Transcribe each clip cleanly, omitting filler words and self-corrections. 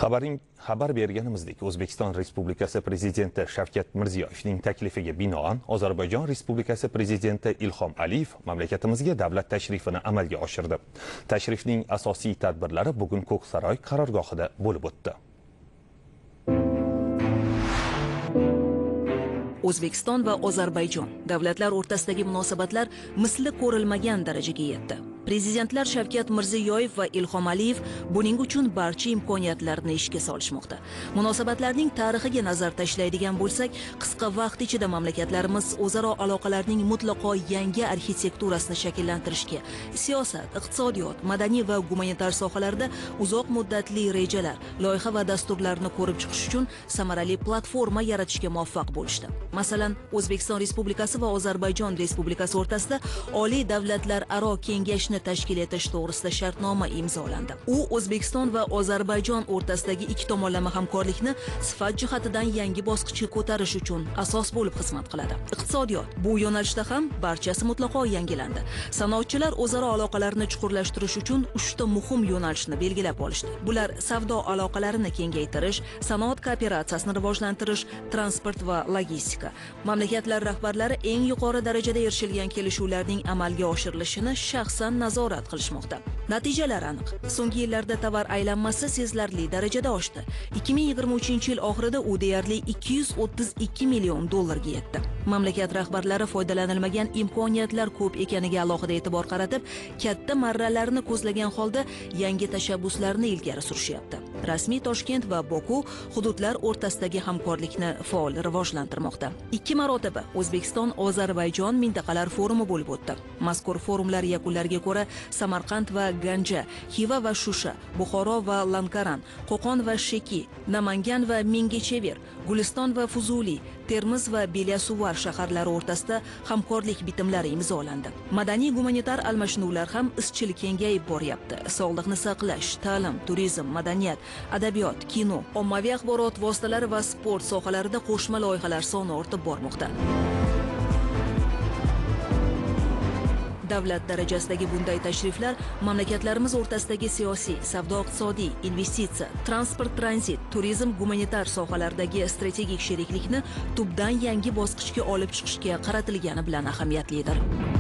Xabar berganimizdek, O'zbekiston Respublikasi Prezidenti Shavkat Mirziyoyevning taklifiga binoan Ozarbayjon Respublikasi Prezidenti Ilhom Aliyev mamlakatimizga davlat tashrifini amalga oshirdi. Tashrifning asosiy tadbirlari bugun Ko'ksaroy qarorgohida bo'lib o'tdi. O'zbekiston va Ozarbayjon davlatlar o'rtasidagi munosabatlar misli ko'rilmagan darajaga yetdi. Prezidentlar Shavkat Mirziyoyev va Ilhom Aliyev buning uchun barcha imkoniyatlarni ishga solishmoqda. Munosabatlarning tarixiga nazar tashlaydigan bo'lsak, qisqa vaqt ichida mamlakatlarimiz o'zaro aloqalarning mutlaqo yangi arxitekturasini shakllantirishga, siyosat, iqtisodiyot, madaniy va gumanitar sohalarda uzoq muddatli rejalar, loyiha va dasturlarni ko'rib chiqish uchun samarali platforma yaratishga muvaffaq bo'lishdi. Masalan, O'zbekiston Respublikasi va Ozarbayjon Respublikasi o'rtasida oliy davlatlar aro kengashni tashkil etish to'g'risida shartnoma imzolandi. U O'zbekiston va Ozarbayjon o'rtasidagi ikki tomonlama hamkorlikni sifat jihatidan yangi bosqichga ko'tarish uchun asos bo'lib xizmat qiladi. Iqtisodiyot bu yo'nalishda ham barchasi mutlaqo yangilandi. Sanoatchilar o'zaro aloqalarni chuqurlashtirish uchun 3 ta muhim yo'nalishni belgilab olishdi. Bular savdo aloqalarini kengaytirish, sanoat kooperatsiyasini rivojlantirish, transport va logistika. Mamlakatlar rahbarlari eng yuqori darajada erishilgan kelishuvlarning amalga oshirilishini shaxsan nazorat qilishmoqda. Natijalar aniq. So'nggi yillarda tovar aylanmasi sezilarli darajada oshdi. 2023-yil oxirida u deyarli 232 million dollarga yetdi. Mamlakat rahbarlari foydalanilmagan imkoniyatlar ko'p ekaniga alohida e'tibor qaratib, katta marralarni ko'zlagan holda yangi tashabbuslarni ilgari surishyapti. Rasmiy Toshkent va Boku hududlar o'rtasidagi hamkorlikni faol rivojlantirmoqda. 2 marotaba O'zbekiston-Ozarbayjon mintaqalar forumi bo'lib o'tdi. Mazkur forumlar yakunlariga ko'ra Samarqand va Ganja, Xiva va Shusha, Buxoro va Lankaran, Qo'qon va Sheki, Namangan va Mingechever, Guliston va Fuzuli, Termiz va Belyasuvar shaharlari o'rtasida hamkorlik bitimlari imzolandi. Madaniy-gumanitar almashinuvlar ham izchil kengayib boryapti. Sog'liqni saqlash, ta'lim, turizm, madaniyat, adabiyot, kino, ommaviy axborot vositalari va sport sohalarida qo'shma loyihalar soni ortib bormoqda. Davlat darajasidagi bunday tashriflar mamlakatlarimiz o'rtasidagi siyosiy, savdo-iqtisodiy, investitsiya, transport, tranzit, turizm, gumanitar sohalardagi strategik sheriklikni tubdan yangi bosqichga olib chiqishga qaratilgani bilan ahamiyatlidir.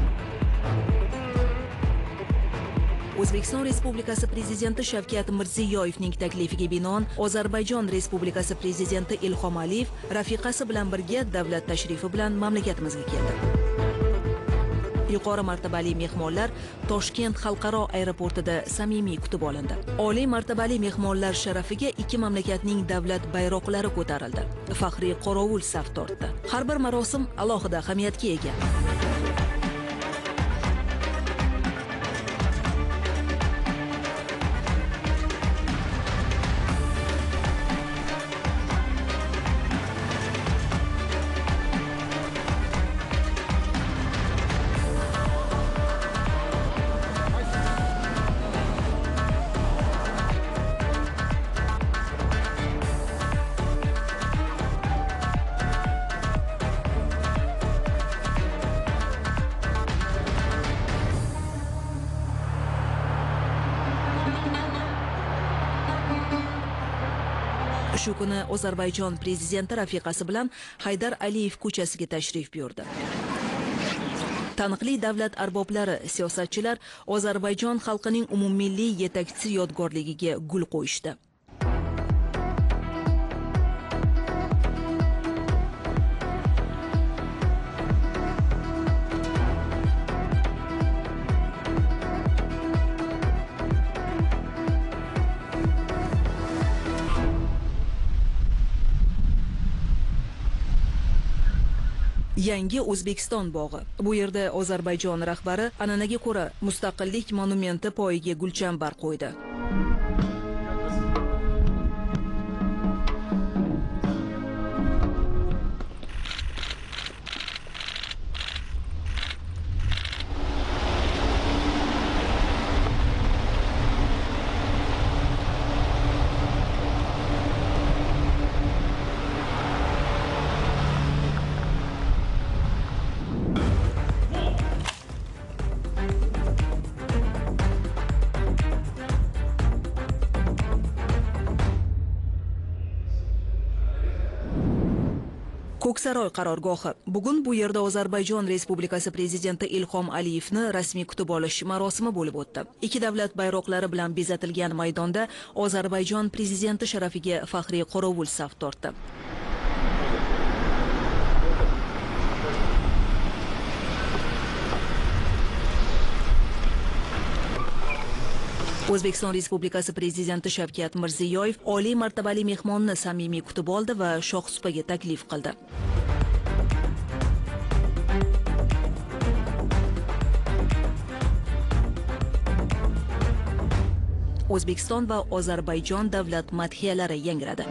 O'zbekiston Respublikasi Prezidenti Shavkat Mirziyoyevning taklifiga binoan Ozarbayjon Respublikasi Prezidenti Ilhom Aliyev rafiqasi bilan birga davlat tashrifi bilan mamlakatimizga keldi. Yuqori martabali mehmonlar Toshkent xalqaro aeroportida samimiy kutib olindi. Oliy martabali mehmonlar sharafiga ikki mamlakatning davlat bayroqlari ko'tarildi. Faxriy qorovul saf tortdi. Har bir marosim alohida ahamiyatga ega. Shu kuni Ozarbayjon prezidenti rafiqasi bilan Haydar Aliyev ko'chasiga tashrif buyurdi. Taniqli davlat arboblari, siyosatchilar Ozarbayjon xalqining umummilliy yetakchisi yodgorligiga gul qo'yishdi. Yangi O'zbekiston bog'i. Bu yerda Ozarbayjon rahbari an'anaga ko'ra mustaqillik monumenti poyiga gulchambar qo'ydi. Ko'ksaroy qarorgohi. Bugun bu yerda Ozarbayjon Respublikasi prezidenti Ilhom Aliyevni rasmiy kutib olish marosimi bo'lib o'tdi. Ikki davlat bayroqlari bilan bezatilgan maydonda Ozarbayjon prezidenti sharafiga faxriy qorovul saf tortdi. O'zbekiston Respublikasi prezidenti Shavkat Mirziyoyev oliy martabali mehmonni samimiy kutib oldi va shohsupaga taklif qildi. O'zbekiston va Ozarbayjon davlat madhiyalari yangradi.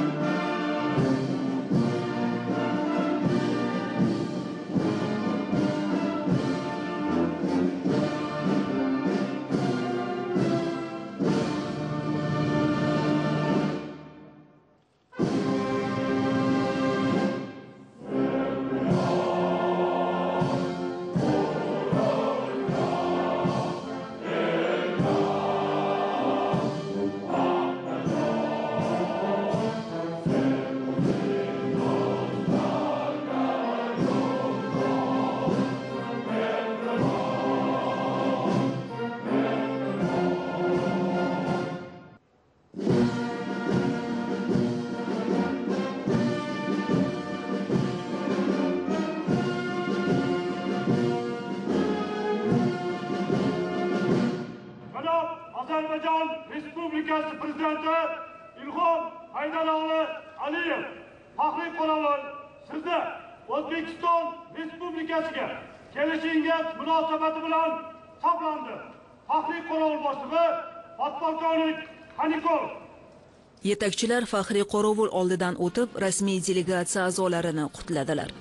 Ozarbayjon Respublikasi prezidenti Ilhom Aliyev faxriy qorovul sizni O'zbekiston Respublikasiga kelishingiz munosabati bilan saqlandi. Faxriy qorovul boshlig'i podpolkovnik Xanikov. Yetakchilar faxriy qorovul oldidan o'tib, rasmiy delegatsiya a'zolarini qutladilar.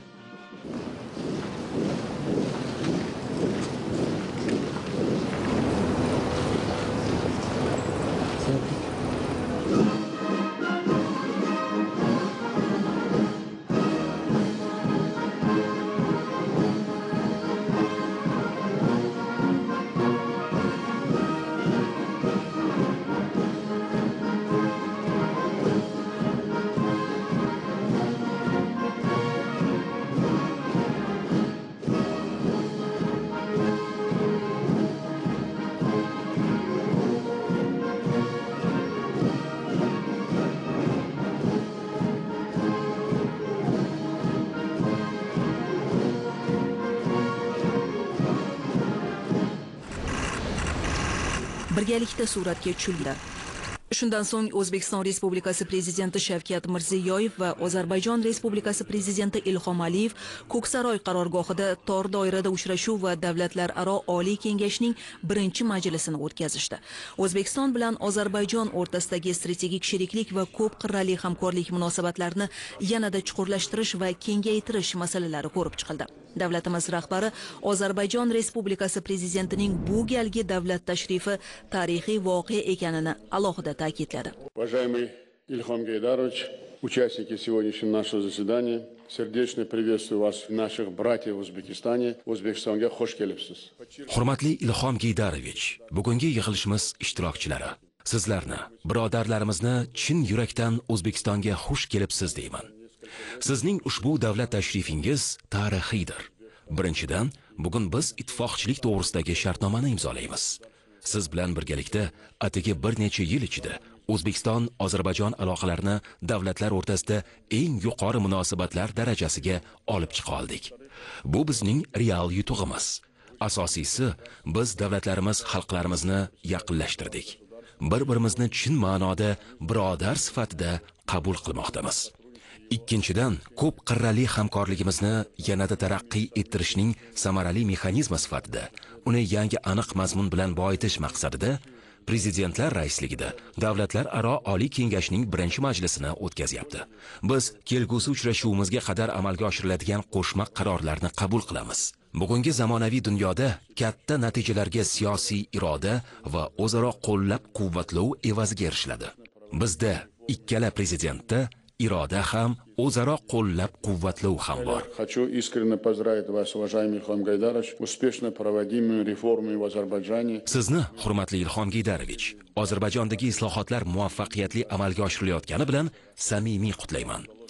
Birgalikda suratga tushildi. Shundan so'ng O'zbekiston Respublikasi prezidenti Shavkat Mirziyoyev va Ozarbayjon Respublikasi prezidenti Ilhom Aliyev Ko'ksaroy qarorgohida tor doirada uchrashuv va davlatlararo oliy kengashning birinchi majlisini o'tkazishdi. O'zbekiston bilan Ozarbayjon o'rtasidagi strategik sheriklik va ko'p qirrali hamkorlik munosabatlarini yanada chuqurlashtirish va kengaytirish masalalari ko'rib chiqildi. Davlatimiz rahbari Ozarbayjon Respublikasi prezidentining bu galgi davlat tashrifi tarixiy voqea ekanini alohida ta'kidladi. Уважаемый Ильхом Гайдарович, участники сегодняшнего нашего заседания, сердечно приветствую вас, наших братьев в Узбекистане. O'zbekistonga xush kelibsiz. Hurmatli Ilhom Gaydarovich, bugungi yig'ilishimiz ishtirokchilari, sizlarni, birodarlarimizni chin yurakdan O'zbekistonga xush kelibsiz deyman. Sizning ushbu davlat tashrifingiz tarixiydir. Birinchidan, bugun biz ittifoqchilik to'g'risidagi shartnomani imzolaymiz. Siz bilan birgalikda atigi bir necha yil ichida O'zbekiston Ozarbayjon aloqalarini davlatlar o'rtasida eng yuqori munosabatlar darajasiga olib chiqa oldik. Bu bizning real yutug'imiz. Asosiysi, biz davlatlarimiz xalqlarimizni yaqinlashtirdik. Bir-birimizni chin ma'noda birodar sifatida qabul qilmoqdamiz. Ikkinchidan, ko'p qirrali hamkorligimizni yanada taraqqiy ettirishning samarali mexanizmi sifatida uni yangi aniq mazmun bilan boyitish maqsadida Prezidentlar raisligida davlatlararo oliy kengashning birinchi majlisini o'tkazyapti. Biz kelgusi uchrashuvimizga qadar amalga oshiriladigan qo'shma qarorlarni qabul qilamiz. Bugungi zamonaviy dunyoda katta natijalarga siyosiy iroda va o'zaro qo'llab-quvvatlov evaziga erishiladi. Bizda ikkala prezidentda iroda ham, o'zaro qo'llab-quvvatlov ham bor. Хочу искренне поздравить вас, уважаемый Илхом Гайдарович, успешно проводимыми реформами в Озарбайджане. Sizni, hurmatli Ilhom Gaydarovich, Ozarbayjondagi islohotlar muvaffaqiyatli amalga oshirilayotgani bilan samimiy qutlayman.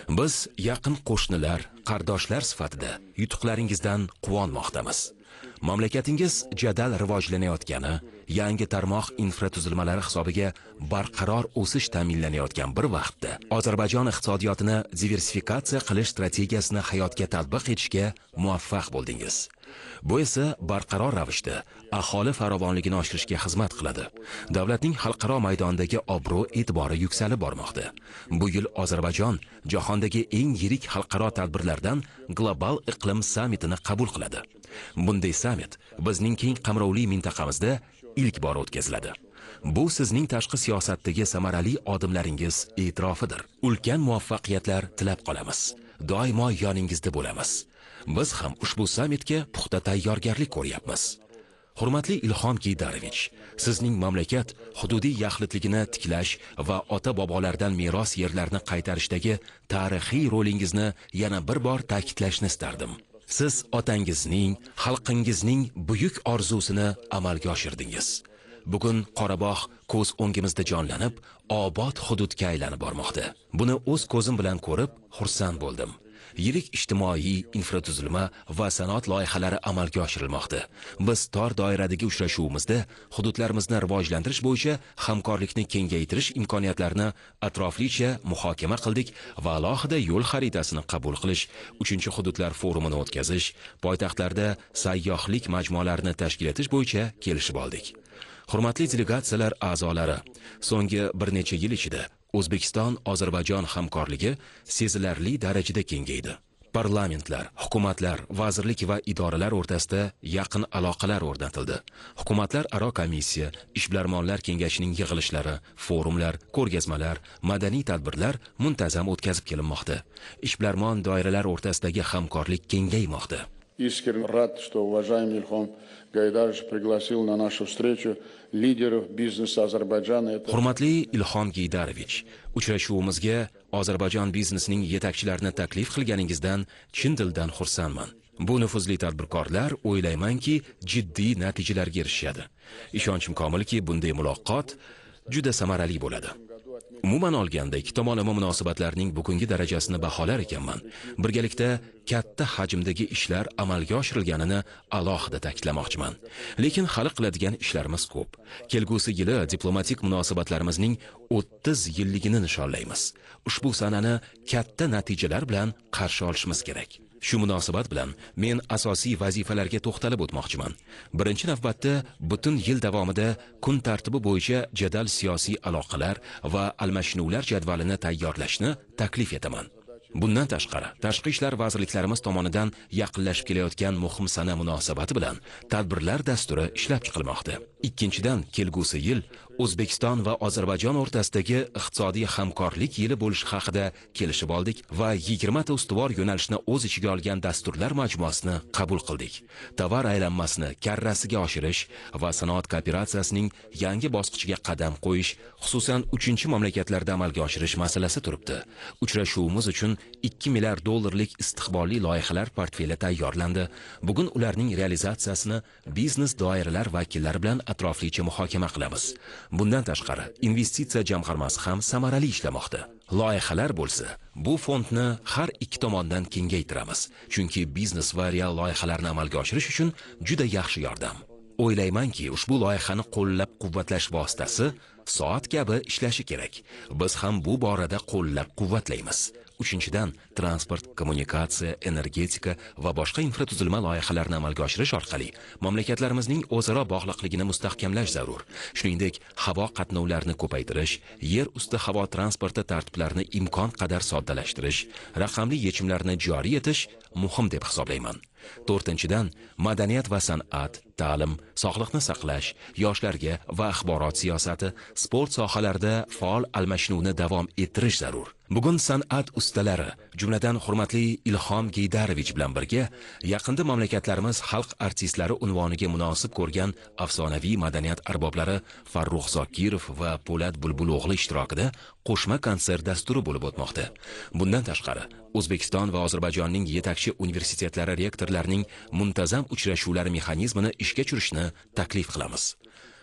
Biz yaqin qo'shnilar, qardoshlar sifatida yutuqlaringizdan quvonmoqdamiz. Mamlakatingiz jadal rivojlanayotgani, yangi tarmoq infratuzilmalari hisobiga barqaror o'sish ta'minlanayotgan bir vaqtda Ozarbayjon iqtisodiyotini diversifikatsiya qilish strategiyasini hayotga tatbiq etishga muvaffaq bo'ldingiz. Bu esa barqaror ravishda aholi farovonligini oshirishga xizmat qiladi. Davlatning xalqaro maydondagi obro' e'tibori yuksalib bormoqda. Bu yil Ozarbayjon jahondagi eng yirik xalqaro tadbirlardan Global iqlim sammitini qabul qiladi. Bunday sammit bizning keng qamrovli mintaqamizda ilk bor o'tkaziladi. Bu sizning tashqi siyosatdagi samarali odimlaringiz e'tirofidir. Ulkan muvaffaqiyatlar tilab qolamiz. Doimo yoningizda bo'lamiz. Biz ham ushbu sammitga puxta tayyorgarlik ko'ryapmiz. Hurmatli Ilhom Geydarovich, sizning mamlakat hududiy yaxlitligini tiklash va ota-bobolardan meros yerlarni qaytarishdagi tarixiy rolingizni yana bir bor ta'kidlashni istardim. Siz otangizning, xalqingizning buyuk orzusini amalga oshirdingiz. Bugun Qorabog' ko'z o'ngimizda jonlanib, obod hududga aylanib bormoqda. Buni o'z ko'zim bilan ko'rib, xursand bo'ldim. Yirik ijtimoiy, infratuzilma va sanoat loyihalari amalga oshirilmoqda. Biz tor doiradagi uchrashuvimizda hududlarimizni rivojlantirish bo'yicha hamkorlikni kengaytirish imkoniyatlarini atroflicha muhokama qildik va alohida yo'l xaritasini qabul qilish, 3-hududlar forumini o'tkazish, poytaxtlarda sayyohlik majmualarini tashkil etish bo'yicha kelishib oldik. Hurmatli delegatsiyalar a'zolari, so'nggi bir necha yil ichida O'zbekiston-Ozarbayjon hamkorligi sezilarli darajada kengaydi. Parlamentlar, hukumatlar, vazirlik va idoralar o'rtasida yaqin aloqalar o'rnatildi. Hukumatlar aro komissiya, ishbilarmonlar kengashining yig'ilishlari, forumlar, ko'rgazmalar, madaniy tadbirlar muntazam o'tkazib kelinmoqda. Ishbilarmon doiralar o'rtasidagi hamkorlik kengaymoqda. Искренне рад, что уважаемый Ильхом Гайдарович пригласил на нашу встречу лидеров бизнеса Азербайджана. Hurmatli Ilhom Geydarovich, uchrashuvimizga Ozarbayjon biznesining yetakchilarini taklif qilganingizdan chin dildan xursandman. Bu nufuzli tadbirkorlar o'ylaymanki, jiddiy natijalarga erishadi. Ishonchim komilki, bunday muloqot juda samarali bo'ladi. Umuman olganda ikki tomonlama munosabatlarning bugungi darajasini baholar ekanman. Birgalikda katta hajmdagi ishlar amalga oshirilganini alohida ta'kidlamoqchiman. Lekin hali qiladigan ishlarimiz ko'p. Kelgusi yili diplomatik munosabatlarimizning 30 yilligini nishonlaymiz. Ushbu sanani katta natijalar bilan qarshi olishimiz kerak. Shu munosabat bilan men asosiy vazifalarga to'xtalib o'tmoqchiman. Birinchi navbatda butun yil davomida kun tartibi bo'yicha jadal siyosiy aloqalar va almashinuvlar jadvalini tayyorlashni taklif etaman. Bundan tashqari, tashqi ishlar vazirliklarimiz tomonidan yaqinlashib kelayotgan muhim sana munosabati bilan tadbirlar dasturi ishlab chiqilmoqda. Ikkinchidan, kelgusi yil O'zbekiston va Ozarbayjon o'rtasidagi iqtisodiy hamkorlik yili bo'lishi haqida kelishib oldik va 20 ta ustuvor yo'nalishni o'z ichiga olgan dasturlar majmuasini qabul qildik. Tovar aylanmasini karrasiga oshirish va sanoat kooperatsiyasining yangi bosqichiga qadam qo'yish, xususan 3-mamlakatlarda amalga oshirish masalasi turibdi. Uchrashuvimiz uchun 2 milliard dollarlik istiqbolli loyihalar portfeli tayyorlandi. Bugun ularning realizatsiyasini biznes doiralar vakillari bilan atroflicha muhokama qilamiz. Bundan tashqari, investitsiya jamg'armasi ham samarali ishlamoqda. Loyihalar bo'lsa, bu fondni har ikki tomondan kengaytiramiz, chunki biznes va real loyihalarni amalga oshirish uchun juda yaxshi yordam. O'ylaymanki, ushbu loyihani qo'llab-quvvatlash vositasi soat kabi ishlashi kerak. Biz ham bu borada qo'llab-quvvatlaymiz. Uchinchidan, transport, kommunikatsiya, energetika va boshqa infratuzilma loyihalarini amalga oshirish orqali mamlakatlarimizning o'zaro bog'liqligini mustahkamlash zarur. Shuningdek, havo qatnovlarini ko'paytirish, yer usti havo transporti tartiblarini imkon qadar soddalashtirish, raqamli yechimlarni joriy etish muhim deb hisoblayman. To'rtinchidan, madaniyat va san'at, ta'lim, sog'liqni saqlash, yoshlarga va axborot siyosati, sport sohalarida faol almashinuvni davom ettirish zarur. Bugun san'at ustalari, jumladan hurmatli Ilhom Geydarovich bilan birga yaqinda mamlakatlarimiz xalq artistlari unvoniga munosib ko'rgan afsonaviy madaniyat arboblari Farruh Zokirov va Po'lat Bulbulo'g'li ishtirokida qo'shma konsert dasturi bo'lib o'tmoqda. Bundan tashqari, O'zbekiston va Ozarbayjonning yetakchi universitetlari rektorlarining muntazam uchrashuvlari mexanizmini ishga tushirishni taklif qilamiz.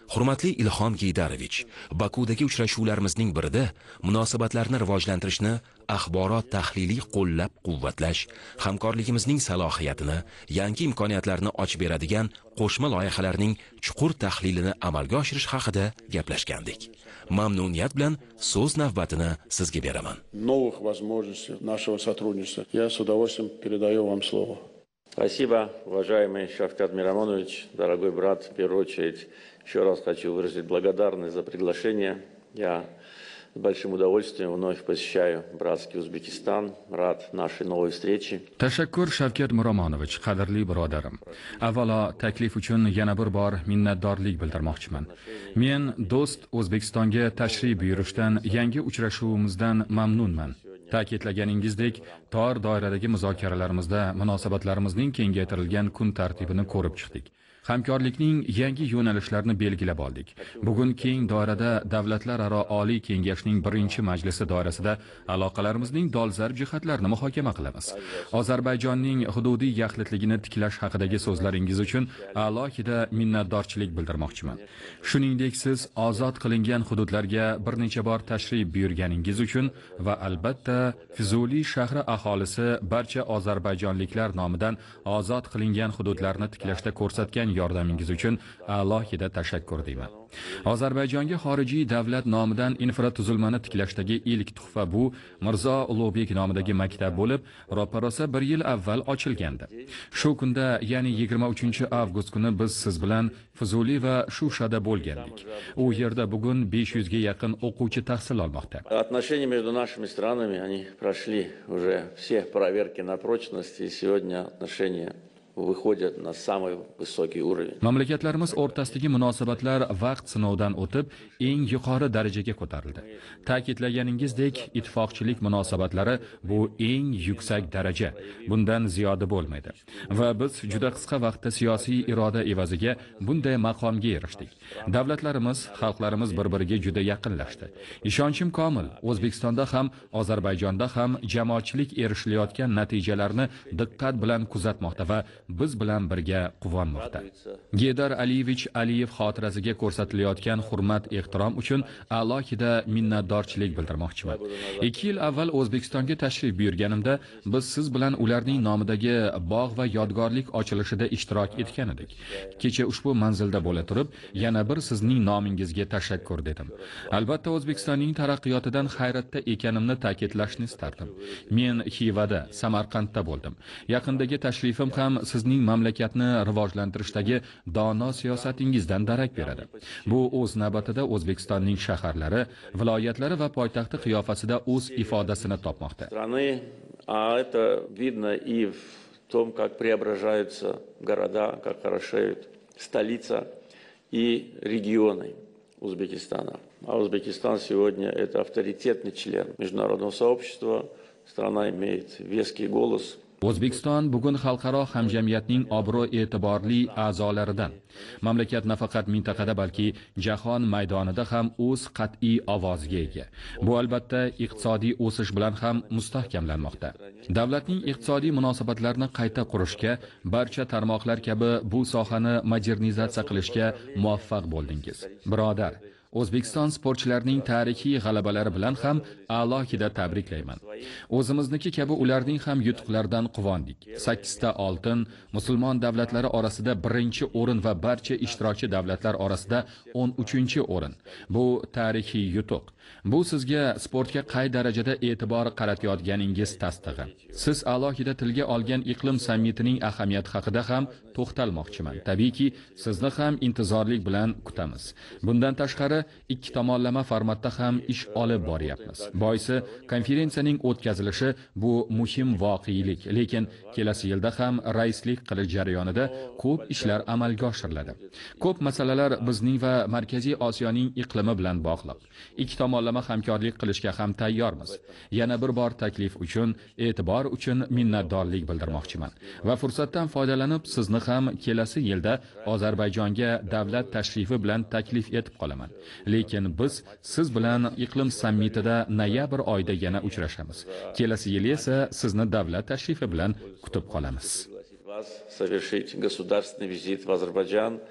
Hurmatli Ilhom Geydarovich, Bakudagi uchrashuvlarimizning birida munosabatlarni rivojlantirishni axborot tahliliy qo'llab-quvvatlash, hamkorligimizning salohiyatini, yangi imkoniyatlarni ochib beradigan qo'shma loyihalarning chuqur tahlilini amalga oshirish haqida gaplashgandik. Mamnuniyat bilan so'z navbatini sizga beraman. Новых возможностей нашего сотрудничества. Я с удовольствием передаю вам слово. Спасибо, уважаемый Шавкат Мирамонович, дорогой брат. В первую очередь, еще раз хочу выразить благодарность за приглашение. Я с большим удовольствием вновь посещаю братский Узбекистан. Рад нашей новой встрече. Tashakkur Shavkat Miromonovich, qadrli birodarim. Avvalo taklif uchun yana bir bor minnatdorlik bildirmoqchiman. Men do'st O'zbekistonga tashrif buyurishdan, yangi uchrashuvimizdan mamnunman. Ta'kidlaganingizdek, tor doiradagi muzokaralarımizda munosabatlarimizning kengaytirilgan kun tartibini ko'rib chiqdik. Hamkorlikning yangi yo'nalishlarini belgilab oldik. Bugun keng doirada davlatlararo oliy kengashning birinchi majlisi doirasida aloqalarimizning dolzarb jihatlarini muhokama qilamiz. Ozarbayjonning hududiy yaxlitligini tiklash haqidagi so'zlaringiz uchun alohida minnatdorchilik bildirmoqchiman. Shuningdek, siz ozod qilingan hududlarga bir necha bor tashrif buyurganingiz uchun va albatta Fizuli shahri aholisi barcha ozarbayjonliklar nomidan ozod qilingan hududlarni tiklashda ko'rsatgan yordamingiz uchun alohida tashakkur deyman. Ozarbayjonga xorijiy davlat nomidan infratuzilmani tiklashdagi ilk tuhfa bu Mirzo Ulug'bek nomidagi maktab bo'lib, ro'parosa 1 yil avval ochilgandi. Shu kunda, ya'ni 23-avgust kuni biz siz bilan Fizuli va Shushada bo'lgandik. U yerda bugun 500 ga yaqin o'quvchi tahsil olmoqda. Отношения между нашими странами, они прошли уже все проверки на прочность, и сегодня отношения выходят на самый высокий уровень. Mamlakatlarimiz o'rtasidagi munosabatlar vaqt sinovidan o'tib, eng yuqori darajaga ko'tarildi. Ta'kidlaganingizdek, ittifoqchilik munosabatlari bu eng yuksak daraja. Bundan ziyoda bo'lmaydi. Va biz juda qisqa vaqtda siyosiy iroda evaziga bunday maqomga erishdik. Davlatlarimiz, xalqlarimiz bir-biriga juda yaqinlashdi. Ishonchim komil, O'zbekistonda ham, Ozarbayjonda ham jamoatchilik erishilayotgan natijalarni diqqat bilan kuzatmoqda va biz bilan birga quvonmoqda. Geydar Aliyevich Aliyev xotirasiga ko'rsatilayotgan hurmat-ehtirom uchun alohida minnatdorchilik bildirmoqchiman. 2 yil avval O'zbekistonga tashrif buyurganimda biz siz bilan ularning nomidagi bog' va yodgorlik ochilishida ishtirok etgan edik. Kecha ushbu manzilda bo'la turib, yana bir sizning nomingizga tashakkur dedim. Albatta O'zbekistonning taraqqiyotidan hayratda ekanimni ta'kidlashni istardim. Men Xivada, Samarqandda bo'ldim. Yaqindagi tashrifim ham sizning mamlakatni rivojlantirishdagi dono siyosatingizdan darak beradi. Bu o'z navbatida O'zbekistonning shaharlari, viloyatlari va poytaxti qiyofasida o'z ifodasini topmoqda. А это видно и в том, как преображаются города, как хорошеют столица и регионы Узбекистана. А Узбекистан сегодня это авторитетный член международного сообщества. Страна имеет веский голос. O'zbekiston bugun xalqaro hamjamiyatning obro'-e'tiborli a'zolaridan. Mamlakat nafaqat mintaqada, balki jahon maydonida ham o'z qat'iy ovoziga ega. Bu albatta iqtisodiy o'sish bilan ham mustahkamlanmoqda. Davlatning iqtisodiy munosabatlarini qayta qurishga, barcha tarmoqlar kabi bu sohani modernizatsiya qilishga muvaffaq bo'ldingiz. Birodar, O'zbekiston sportchilarining tarixiy g'alabalari bilan ham alohida tabriklayman. O'zimizniki kabi ularning ham yutuqlaridan quvondik. 8 ta oltin, musulmon davlatlari orasida 1-o'rin va barcha ishtirokchi davlatlar orasida 13-o'rin. Bu tarixiy yutuq. Bu sizga sportga qay darajada e'tibor qaratayotganingiz tasdig'i. Siz alohida tilga olgan iqlim sammitining ahamiyati haqida ham to'xtalmoqchiman. Tabiiyki, sizni ham intizorlik bilan kutamiz. Bundan tashqari, ikki tomonlama formatda ham ish olib boryapmiz. Boisi, konferensiyaning o'tkazilishi bu muhim voqelik, lekin kelasi yilda ham raislik qilish jarayonida ko'p ishlar amalga oshiriladi. Ko'p masalalar bizning va Markaziy Osiyoning iqlimi bilan bog'liq. Ikki tomonlama hamkorlik qilishga ham tayyormiz. Yana bir bor taklif uchun, e'tibor uchun minnatdorlik bildirmoqchiman va fursatdan foydalanib sizni ham kelasi yilda Ozarbayjonga davlat tashrifi bilan taklif etib qolaman. Lekin biz siz bilan iqlim sammitida noyabr oyida yana uchrashamiz. Kelasi yil esa sizni davlat tashrifi bilan kutib qolamiz. Совершить государственный визит в Азербайджан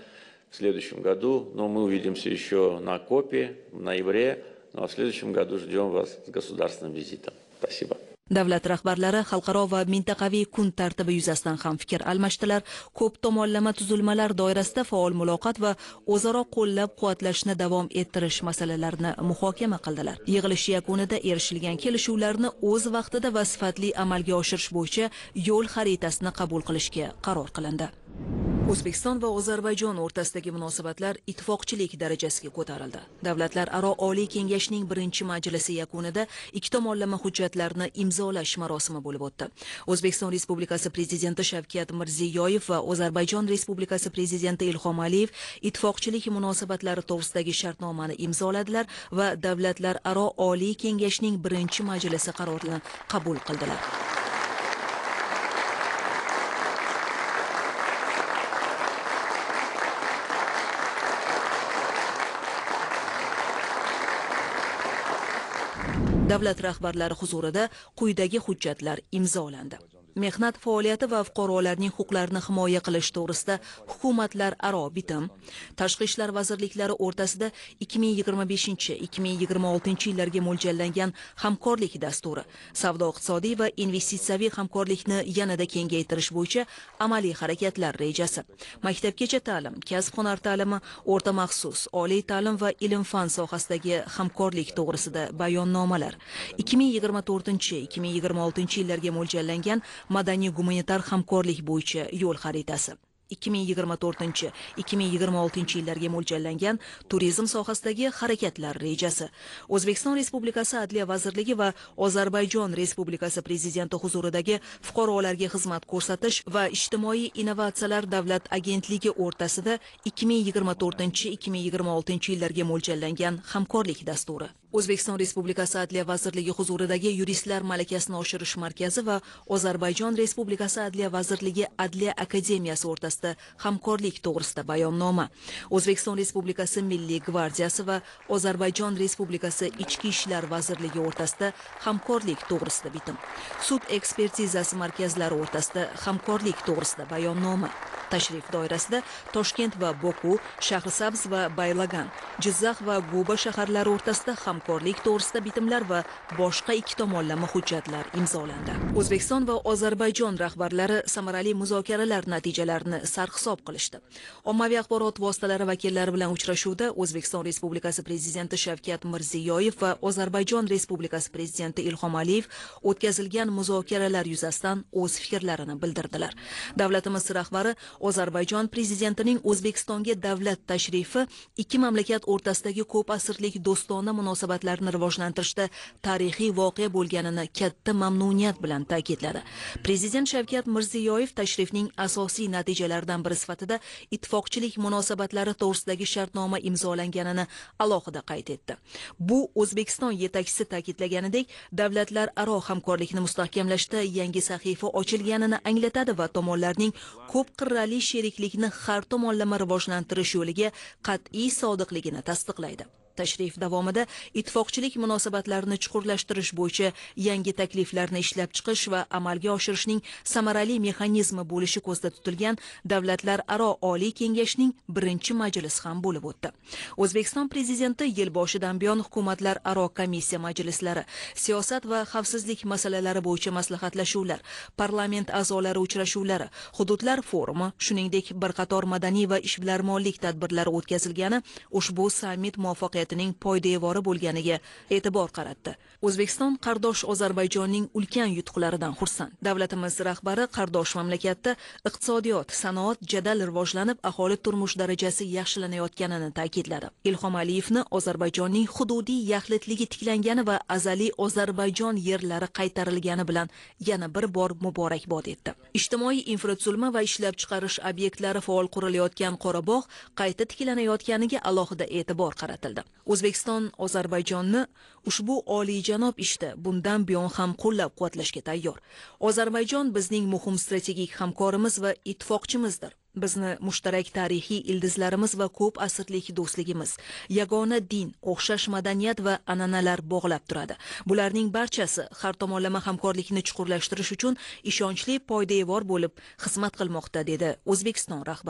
в следующем году, но мы увидимся еще на КОПе в ноябре, ну а в следующем году ждем вас с государственным визитом. Спасибо. Davlat rahbarlari xalqaro va mintaqaviy kun tartibi yuzasidan ham fikr almashdilar. Ko'p tomonlama tuzilmalar doirasida faol muloqot va o'zaro qo'llab-quvvatlashni davom ettirish masalalarini muhokama qildilar. Yig'ilish yakunida erishilgan kelishuvlarni o'z vaqtida va sifatli amalga oshirish bo'yicha yo'l xaritasini qabul qilishga qaror qilindi. O'zbekiston va Ozarbayjon o'rtasidagi munosabatlar ittifoqchilik darajasiga ko'tarildi. Davlatlararo Oliy Kengashning birinchi majlisi yakunida ikki tomonlama hujjatlarni imzolash marosimi bo'lib o'tdi. O'zbekiston Respublikasi Prezidenti Shavkat Mirziyoyev va Ozarbayjon Respublikasi Prezidenti Ilhom Aliyev ittifoqchilik munosabatlari to'g'risidagi shartnomani imzoladilar va Davlatlararo Oliy Kengashning birinchi majlisi qarorini qabul qildilar. Davlat rahbarlari huzurida quyidagi hujjatlar imzolandi. Mehnat faoliyati va fuqarolarning huquqlarini himoya qilish to'g'risida hukumatlararo bitim, Tashqi ishlar vazirliklari o'rtasida 2025-2026 yillarga mo'ljallangan hamkorlik dasturi, savdo-iqtisodiy va investitsiyaviy hamkorlikni yanada kengaytirish bo'yicha amaliy harakatlar rejasi, maktabgacha ta'lim, kasb-hunar ta'limi, o'rta maxsus, oliy ta'lim va ilm-fan sohasidagi hamkorlik to'g'risida bayonnomalar, 2024-2026 yillarga mo'ljallangan madaniy-gumanitar hamkorlik bo'yicha yo'l xaritasi, 2024-2026 yillarga mo'ljallangan turizm sohasidagi harakatlar rejasi, O'zbekiston Respublikasi Adliya vazirligi va Ozarbayjon Respublikasi Prezidenti huzuridagi fuqarolarga xizmat ko'rsatish va ijtimoiy innovatsiyalar davlat agentligi o'rtasida 2024-2026 yillarga mo'ljallangan hamkorlik dasturi, O'zbekiston Respublikasi Adliya vazirligi huzuridagi yuristlar malakasini oshirish markazi va Ozarbayjon Respublikasi Adliya vazirligi Adliya akademiyasi o'rtasida hamkorlik to'g'risida bayonnoma, O'zbekiston Respublikasi Milliy gvardiyasi va Ozarbayjon Respublikasi Ichki ishlar vazirligi o'rtasida hamkorlik to'g'risida bitim, sud ekspertizasi markazlari o'rtasida hamkorlik to'g'risida bayonnoma, tashrif doirasida Toshkent va Boku, Shahrisabz va Baylagan, Jizzax va Guba shaharlari o'rtasida hamkorlik to'g'risida bitimlar va boshqa ikki tomonlama hujjatlar imzolandi. O'zbekiston va Ozarbayjon rahbarlari samarali muzokaralar natijalarini sarhisob qilishdi. Ommaviy axborot vositalari vakillari bilan uchrashuvda O'zbekiston Respublikasi Prezidenti Shavkat Mirziyoyev va Ozarbayjon Respublikasi Prezidenti Ilhom Aliyev o'tkazilgan muzokaralar yuzasidan o'z fikrlarini bildirdilar. Davlatimiz rahbari Ozarbayjon prezidentining O'zbekistonga davlat tashrifi ikki mamlakat o'rtasidagi ko'p asrlik do'stona munosabatlarni rivojlantirishda tarixiy voqea bo'lganini katta mamnuniyat bilan ta'kidladi. Prezident Shavkat Mirziyoyev tashrifning asosiy natijalaridan biri sifatida ittifoqchilik munosabatlari to'g'risidagi shartnoma imzolanganini alohida qayd etdi. Bu O'zbekiston yetakchisi ta'kidlaganidek, davlatlararo hamkorlikni mustahkamlashda yangi sahifa ochilganini anglatadi va tomonlarning ko'p qirrali sheriklikni har tomonlama rivojlantirish yo'liga qat'iy sodiqligini tasdiqlaydi. Tashrif davomida ittifoqchilik munosabatlarini chuqurlashtirish bo'yicha yangi takliflarni ishlab chiqish va amalga oshirishning samarali mexanizmi bo'lishi ko'zda tutilgan Davlatlararo Oliy Kengashning birinchi majlisi ham bo'lib o'tdi. O'zbekiston Prezidenti yil boshidan buyon hukumatlararo komissiya majlislari, siyosat va xavfsizlik masalalari bo'yicha maslahatlashuvlar, parlament a'zolari uchrashuvlari, hududlar forumi, shuningdek bir qator madaniy va ishbilarmonlik tadbirlari o'tkazilgani ushbu sammit muvaffaqiyatining poydevori bo'lganiga e'tibor qaratdi. O'zbekiston qardosh Ozarbayjonning ulkan yutuqlaridan xursand. Davlatimiz rahbari qardosh mamlakatda iqtisodiyot, sanoat jadal rivojlanib, aholi turmush darajasi yaxshilanayotganini ta'kidladi. Ilhom Aliyevni Ozarbayjonning hududiy yaxlitligi tiklangani va azaliy Ozarbayjon yerlari qaytarilgani bilan yana bir bor muborakbod etdi. Ijtimoiy infratuzilma va ishlab chiqarish obyektlari faol qurilayotgan Qorabog' qayta tiklanayotganiga alohida e'tibor qaratildi. O'zbekiston Ozarbayjonni ushbu oliyjanob ishda bundan buyon ham qo'llab-quvvatlashga tayyor. Ozarbayjon bizning muhim strategik hamkorimiz va ittifoqchimizdir. Bizni mushtarak tarixiy ildizlarimiz va ko'p asrlik do'stligimiz, yagona din, o'xshash madaniyat va an'analar bog'lab turadi. Bularning barchasi har tomonlama hamkorlikni chuqurlashtirish uchun ishonchli poydevor bo'lib xizmat qilmoqda, dedi O'zbekiston rahbari.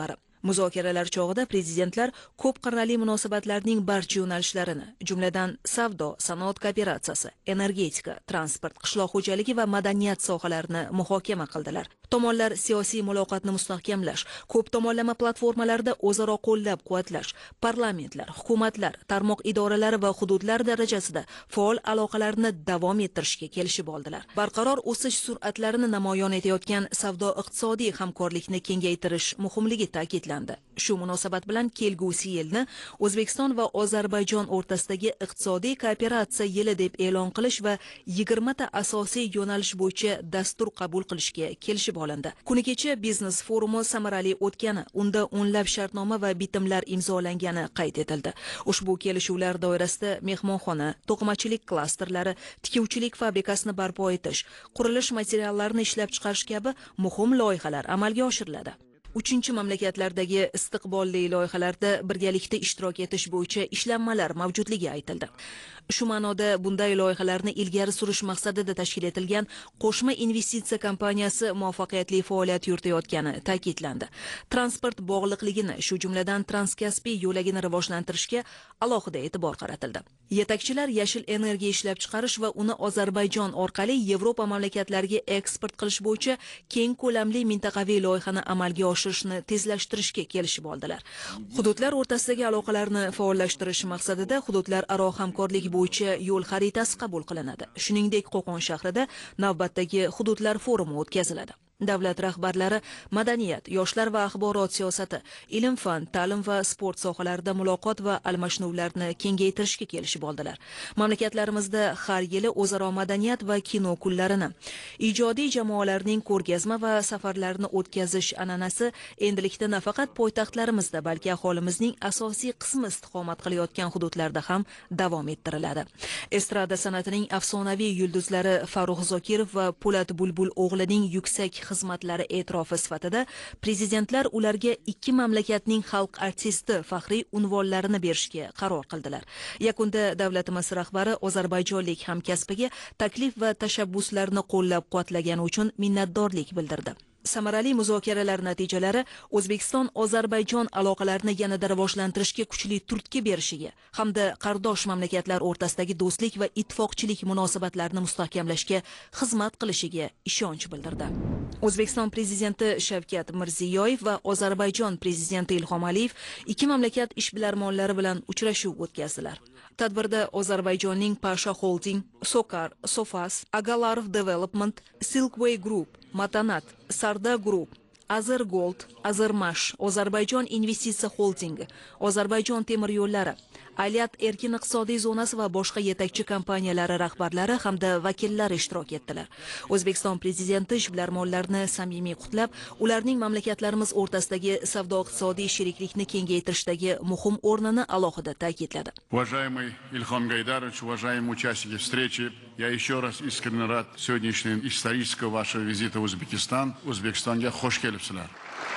Muzokaralar chog'ida prezidentlar ko'p qirrali munosabatlarning barcha yo'nalishlarini, jumladan savdo, sanoat kooperatsiyasi, energetika, transport, qishloq xo'jaligi va madaniyat sohalarini muhokama qildilar. Tomonlar siyosiy muloqotni mustahkamlash, ko'p tomonlama platformalarda o'zaro qo'llab-quvvatlash, parlamentlar, hukumatlar, tarmoq idoralari va hududlar darajasida faol aloqalarni davom ettirishga kelishib oldilar. Barqaror o'sish sur'atlarini namoyon etayotgan savdo-iqtisodiy hamkorlikni kengaytirish muhimligi ta'kidlandi. Shu munosabat bilan kelgusi yilni O'zbekiston va Ozarbayjon o'rtasidagi iqtisodiy kooperatsiya yili deb e'lon qilish va 20 ta asosiy yo'nalish bo'yicha dastur qabul qilishga kelishib olindi. Kuni kecha biznes forumi samarali o'tgani, unda o'nlab shartnoma va bitimlar imzolangani qayd etildi. Ushbu kelishuvlar doirasida mehmonxona, to'qimachilik klasterlari, tikuvchilik fabrikasini barpo etish, qurilish materiallarini ishlab chiqarish kabi muhim loyihalar amalga oshiriladi. 3-mamlakatlardagi istiqbolli loyihalarda birgalikda ishtirok etish bo'yicha ishlanmalar mavjudligi aytildi. Shu ma'noda bunday loyihalarni ilgari surish maqsadida tashkil etilgan qo'shma investitsiya kompaniyasi muvaffaqiyatli faoliyat yuritayotgani ta'kidlandi. Transport bog'liqligini, shu jumladan Transkaspiy yo'lagini rivojlantirishga alohida e'tibor qaratildi. Yetakchilar yashil energiya ishlab chiqarish va uni Ozarbayjon orqali Yevropa mamlakatlariga eksport qilish bo'yicha keng ko'lamli mintaqaviy loyihani amalga oshirishni tezlashtirishga kelishib oldilar. Hududlar o'rtasidagi aloqalarni faollashtirish maqsadida hududlararo hamkorlik bo'yicha yo'l xaritasi qabul qilinadi. Shuningdek, Qo'qon shahrida navbatdagi hududlar forumi o'tkaziladi. Davlat rahbarlari madaniyat, yoshlar va axborot siyosati, ilm-fan, ta'lim va sport sohalarida muloqot va almashinuvlarni kengaytirishga kelishib oldilar. Mamlakatlarimizda har yili o'zaro madaniyat va kino kunlarini, ijodiy jamoalarning ko'rgazma va safarlarini o'tkazish an'anasi endilikda nafaqat poytaxtlarimizda, balki aholimizning asosiy qismi istiqomat qilayotgan hududlarda ham davom ettiriladi. Estrada san'atining afsonaviy yulduzlari Farruh Zokirov va Po'lat Bulbul o'g'lining yuksak xizmatlari e'tirofi sifatida prezidentlar ularga 2 mamlakatning xalq artisti faxriy unvonlarini berishga qaror qildilar. Yakunda davlatimiz rahbari ozarbayjonlik hamkasbiga taklif va tashabbuslarni qo'llab-quvvatlagani uchun minnatdorlik bildirdi. Samarali muzokaralar natijalari O'zbekiston-Ozarbayjon aloqalarini yanada rivojlantirishga kuchli turtki berishiga hamda qardosh mamlakatlar o'rtasidagi do'stlik va ittifoqchilik munosabatlarini mustahkamlashga xizmat qilishiga ishonch bildirdi. O'zbekiston prezidenti Shavkat Mirziyoyev va Ozarbayjon prezidenti Ilhom Aliyev 2 mamlakat ishbilarmonlari bilan uchrashuv o'tkazdilar. Tadbirda Ozarbayjonning Pasha Holding, Sokar, Sofas, Agalarov Development, Silkway Group, Matanat, Sarda Group, Azir Gold, Azirmash, Ozarbayjon investitsiya holdingi, Ozarbayjon temir yo'llari, Aliyat erkin iqtisodiy zonasi va boshqa yetakchi kompaniyalari rahbarlari hamda vakillari ishtirok etdilar. O'zbekiston prezidenti ishbilarmonlarni samimiy qutlab, ularning mamlakatlarimiz o'rtasidagi savdo-iqtisodiy sheriklikni kengaytirishdagi muhim o'rnini alohida ta'kidladi. Уважаемый Ильхам Гайдарович, уважаемые участники встречи, я еще раз искренне рад сегодняшнего исторического вашего визита в Узбекистан. O'zbekistonga xush kelibsizlar.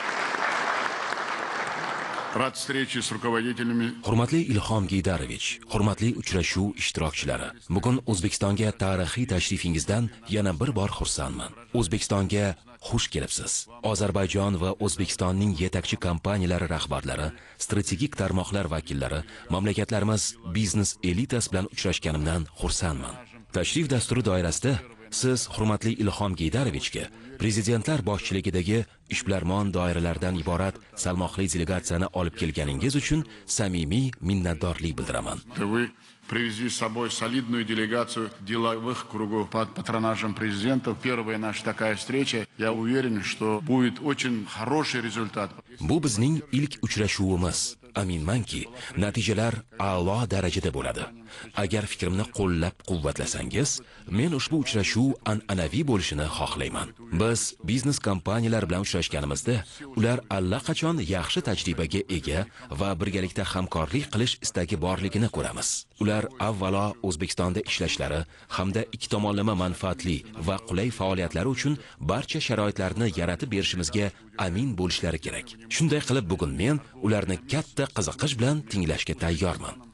Rad встречи с руководителями. Hurmatli Ilhom Geydarovich, hurmatli uchrashuv ishtirokchilari. Bugun O'zbekistonga tarixiy tashrifingizdan yana bir bor xursandman. O'zbekistonga xush kelibsiz. Ozarbayjon va O'zbekistonning yetakchi kompaniyalari rahbarlari, strategik tarmoqlar vakillari, mamlakatlarimiz biznes elitasi bilan uchrashganimdan xursandman. Tashrif dasturi doirasida siz hurmatli Ilhom Geydarovichga prezidentlar boshchiligidagi ishbilarmon doiralardan iborat salmoqli delegatsiyani olib kelganingiz uchun samimiy minnatdorlik bildiraman. Вы привезли с собой солидную делегацию деловых кругов под патронажем президента. Первая наша такая встреча. Я уверен, что будет очень хороший результат. Bu bizning ilk uchrashuvimiz. Aminmanki, natijalar a'lo darajada bo'ladi. Agar fikrimni qo'llab-quvvatlasangiz, men ushbu uchrashuv an'anaviy bo'lishini xohlayman. Biz biznes kompaniyalar bilan uchrashganimizda, ular allaqachon yaxshi tajribaga ega va birgalikda hamkorlik qilish istagi borligini ko'ramiz. Ular avvalo O'zbekistonda ishlashlari hamda ikki tomonlama manfaatli va qulay faoliyatlari uchun barcha sharoitlarni yaratib berishimizga amin bo'lishlari kerak. Shunday qilib bugun men ularni katta qiziqish bilan tinglashga tayyorman.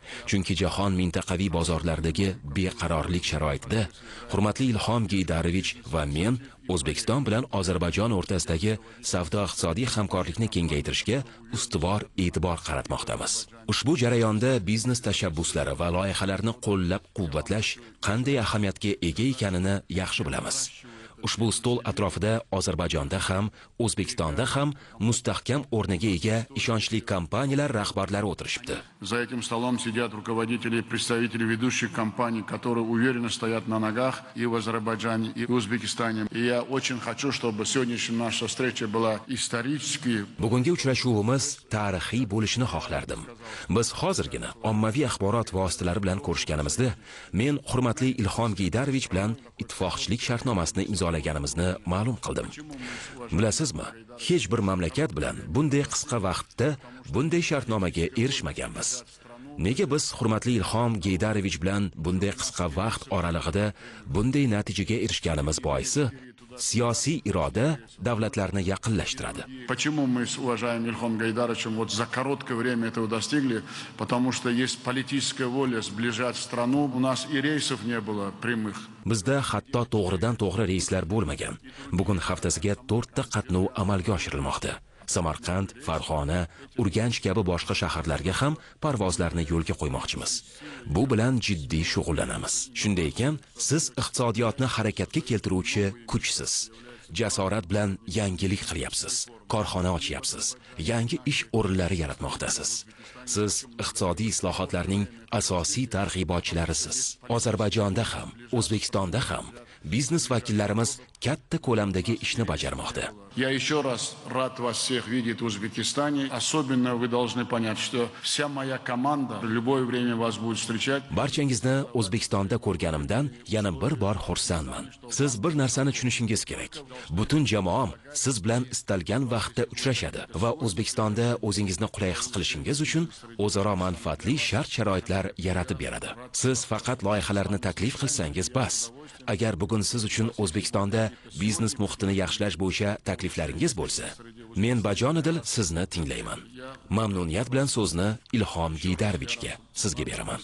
Chunki jahon mintaqaviy bozorlaridagi beqarorlik sharoitida hurmatli Ilhom Geydarovich va men O'zbekiston bilan Ozarbayjon o'rtasidagi savdo-iqtisodiy hamkorlikni kengaytirishga ustuvor e'tibor qaratmoqdamiz. Ushbu jarayonda biznes tashabbuslari va loyihalarni qo'llab-quvvatlash qanday ahamiyatga ega ekanini yaxshi bilamiz. Ushbu stol atrofida Ozarbayjonda ham, O'zbekistonda ham mustahkam o'rniga ega ishonchli kompaniyalar rahbarlari o'tirishibdi. За этим столом сидят руководители и представители ведущих компаний, которые уверенно стоят на ногах и в Азербайджане, и в Узбекистане. И я очень хочу, чтобы сегодняшняя наша встреча была исторической. Bugungi uchrashuvimiz tarixiy bo'lishini xohlardim. Biz hozirgina ommaviy axborot vositalari bilan ko'rishganimizda, men hurmatli Ilhom Geydarovich bilan ittifoqchilik shartnomasini imzolaganimizni ma'lum qildim. Bilasizmi, hech bir mamlakat bilan bunday qisqa vaqtda bunday shartnomaga erishmaganmiz. Nega biz hurmatli Ilhom Geydarovich bilan bunday qisqa vaqt oralig'ida bunday natijaga erishganimiz boisi siyosiy iroda davlatlarni yaqinlashtiradi. Почему мы с уважаемым Ильхом Гейдаровичем вот за короткое время этого достигли? Потому что есть политическая воля сближать страну. У нас и рейсов не было прямых. Bizda hatto to'g'ridan-to'g'ri reyslar bo'lmagan. Bugun haftasiga 4 ta qatnov amalga oshirilmoqda. Samarqand, Farg'ona, Urganch kabi boshqa shaharlarga ham parvozlarni yo'lga qo'ymoqchimiz. Bu bilan jiddiy shug'ullanamiz. Shunday ekan, siz iqtisodiyotni harakatga keltiruvchi kuchsiz. Jasorat bilan yangilik qilyapsiz. Korxona ochyapsiz. Yangi ish o'rinlari yaratmoqdasiz. Siz iqtisodiy islohotlarning asosiy targ'ibotchilarisiz. Ozarbayjonda ham, O'zbekistonda ham biznes vakillarimiz katta ko'lamdagi ishni bajarmoqda. Я еще раз рад вас всех видеть в Узбекистане. Особенно вы должны понять, что вся моя команда в любое время вас будет встречать. Barchangizni O'zbekistonda ko'rganimdan yana bir bor xursandman. Siz bir narsani tushunishingiz kerak. Butun jamoam siz bilan istalgan vaqtda uchrashadi va O'zbekistonda o'zingizni qulay his qilishingiz uchun o'zaro manfaatli shart-sharoitlar yaratib beradi. Siz faqat loyihalarni taklif qilsangiz bas. Agar bugun siz uchun O'zbekistonda biznes muhitini yaxshilash bo'yicha takliflaringiz bo'lsa, men bajonidil sizni tinglayman. Mamnuniyat bilan so'zni Ilhom Geydarovichga sizga beraman.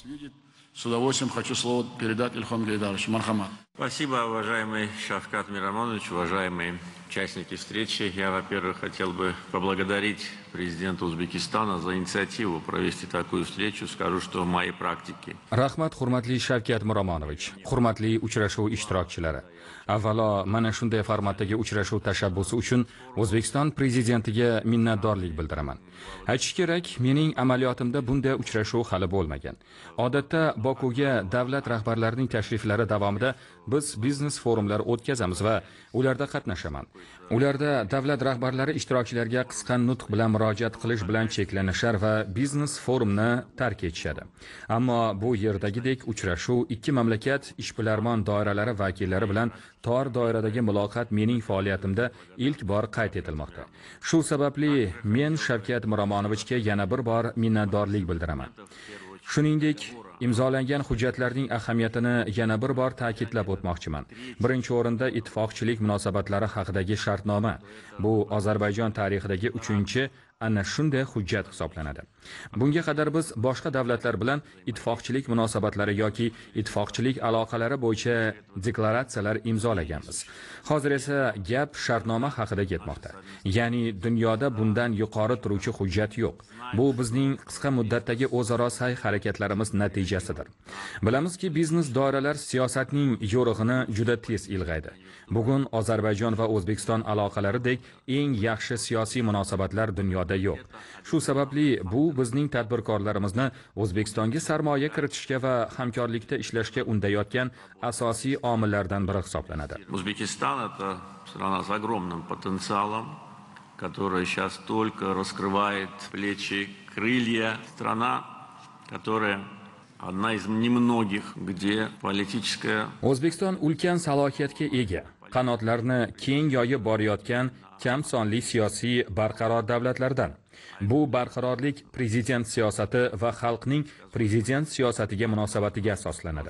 С удовольствием хочу слово передать Ильхому Гейдаровичу. Мархамат. Спасибо, уважаемый Шавкат Мирамонович, уважаемые участники встречи. Я, во-первых, хотел бы поблагодарить президента Узбекистана за инициативу провести такую встречу. Скажу, что в моей практике. Rahmat, hurmatli Shavkat Miramonovich, hurmatli uchrashuv ishtirokchilari. Avvalo, mana shunday formatdagi uchrashuv tashabbusi uchun O'zbekiston prezidentiga minnatdorlik bildiraman. Aytish kerak, mening amaliyotimda bunday uchrashuv hali bo'lmagan. Odatda Bokuga davlat rahbarlarining tashriflari davomida biz biznes forumlar o'tkazamiz va ularda qatnashaman. Ularda davlat rahbarlari ishtirokchilarga qisqa nutq bilan murojaat qilish bilan cheklanishar va biznes forumni tark etishadi. Ammo bu yerdagidek uchrashuv ikki mamlakat ishbilarmon doiralari vakillari bilan tor doiradagi muloqot mening faoliyatimda ilk bor qayd etilmoqda. Shu sababli men Shavkat Miramonovichga yana bir bor minnatdorlik bildiraman. Shuningdek, imzolangan hujjatlarning ahamiyatini yana bir bor ta'kidlab o'tmoqchiman. Birinchi o'rinda ittifoqchilik munosabatlari haqidagi shartnoma. Bu Ozarbayjon tarixidagi 3-chi ana shunday hujjat hisoblanadi. Bunga qadar biz boshqa davlatlar bilan ittifoqchilik munosabatlari yoki ittifoqchilik aloqalari bo'yicha deklaratsiyalar imzolaganmiz. Hozir esa gap shartnoma haqida ketmoqda. Ya'ni dunyoda bundan yuqori turuvchi hujjat yo'q. Bu bizning qisqa muddatdagi o'zaro sa'y harakatlarimiz natijasidir. Bilamizki, biznes doiralar siyosatning yo'rig'ini juda tez ilg'aydi. Bugun Ozarbayjon va O'zbekiston aloqalaridek eng yaxshi siyosiy munosabatlar dunyoda yo'q. Shu sababli bu bizning tadbirkorlarimizni O'zbekistonga sarmoya kiritishga va hamkorlikda ishlashga undayotgan asosiy omillardan biri hisoblanadi. O'zbekiston это страна с огромным потенциалом, которая сейчас только раскрывает плечи, крылья. Страна, которая одна из немногих, где политическая... O'zbekiston ulkan salohiyatga ega, qanotlarni keng yoyib borayotgan kam sonli siyosiy barqaror davlatlardan. Bu barqarorlik prezident siyosati va xalqning prezident siyosatiga munosabatiga asoslanadi.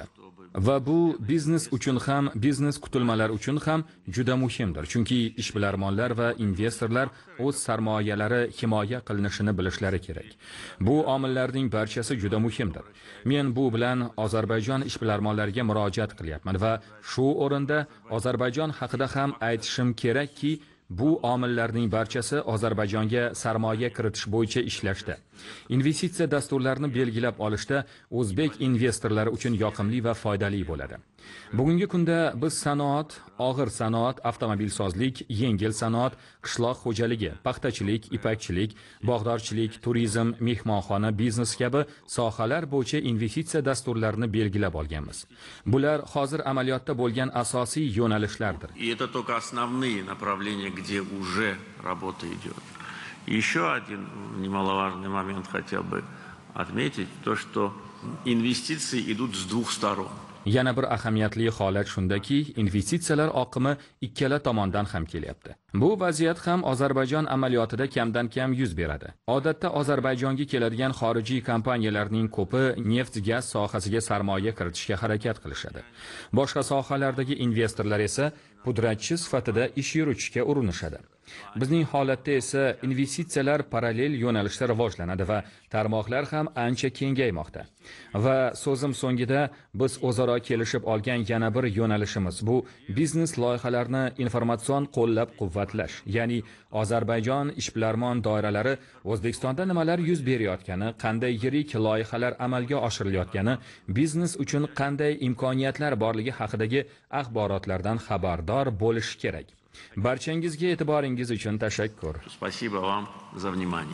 Va bu biznes uchun ham, biznes kutilmalar uchun ham juda muhimdir. Chunki ishbilarmonlar va investorlar o'z sarmoyalari himoya qilinishini bilishlari kerak. Bu omillarning barchasi juda muhimdir. Men bu bilan Ozarbayjon ishbilarmonlariga murojaat qilyapman va shu o'rinda Ozarbayjon haqida ham aytishim kerakki, bu omillarning barchasi Ozarbayjonga sarmoya kiritish bo'yicha ishlashda. Investitsiya dasturlarini belgilab olishda o'zbek investorlari uchun yoqimli va foydali bo'ladi. Bugungi kunda biz sanoat, og'ir sanoat, avtomobilsozlik, yengil sanoat, qishloq xo'jaligi, paxtachilik, ipakchilik, bog'dorchilik, turizm, mehmonxona biznesi kabi sohalar bo'yicha investitsiya dasturlarini belgilab olganmiz. Bular hozir amaliyotda bo'lgan asosiy yo'nalishlardir. И это только основные направления, где уже работа идет. Еще один немаловажный момент хотел бы отметить, то, что инвестиции идут с двух сторон. Yana bir ahamiyatli holat shundaki, investitsiyalar oqimi ikkala tomondan ham kelyapti. Bu vaziyat ham Ozarbayjon amaliyotida kamdan kam yuz beradi. Odatda Ozarbayjonga keladigan xorijiy kompaniyalarning ko'pi neft-gaz sohasiga sarmoya kiritishga harakat qilishadi. Boshqa sohalardagi investorlar esa pudratchi sifatida ish yuritishga urinishadi. Bizning holatda esa investitsiyalar parallel yo'nalishda rivojlanadi va tarmoqlar ham ancha kengaymoqda. Va so'zim so'ngida biz o'zaro kelishib olgan yana bir yo'nalishimiz bu biznes loyihalarini informatsion qo'llab-quvvatlash, ya'ni Ozarbayjon ishbilarmon doiralari O'zbekistonda nimalar yuz berayotgani, qanday yirik loyihalar amalga oshirilayotgani, biznes uchun qanday imkoniyatlar borligi haqidagi axborotlardan xabardor bo'lish kerak. Barchangizga e'tiboringiz uchun tashakkur. Спасибо вам за внимание.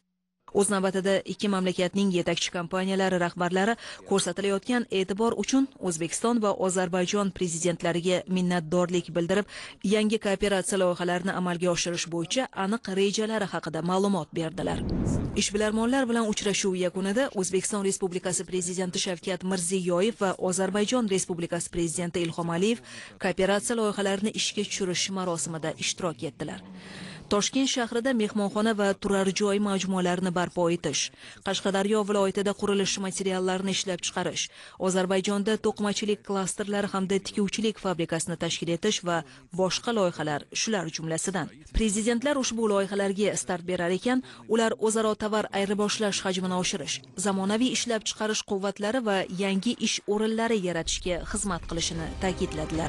O'z navbatida ikki mamlakatning yetakchi kompaniyalari rahbarlari ko'rsatilayotgan e'tibor uchun O'zbekiston va Ozarbayjon prezidentlariga minnatdorlik bildirib, yangi kooperatsiya loyihalarini amalga oshirish bo'yicha aniq rejalari haqida ma'lumot berdilar. Ishbilarmonlar bilan uchrashuv yakunida O'zbekiston Respublikasi prezidenti Shavkat Mirziyoyev va Ozarbayjon Respublikasi prezidenti Ilhom Aliyev kooperatsiya loyihalarini ishga tushirish marosimida ishtirok etdilar. Toshkent shahrida mehmonxona va turar joy majmualarini barpo etish, Qashqadaryo viloyatida qurilish materiallarini ishlab chiqarish, Ozarbayjonda to'qimachilik klasterlari hamda tikuvchilik fabrikasini tashkil etish va boshqa loyihalar shular jumlasidan. Prezidentlar ushbu loyihalarga start berar ekan, ular o'zaro tovar ayirboshlash hajmini oshirish, zamonaviy ishlab chiqarish quvvatlari va yangi ish o'rinlari yaratishga xizmat qilishini ta'kidladilar.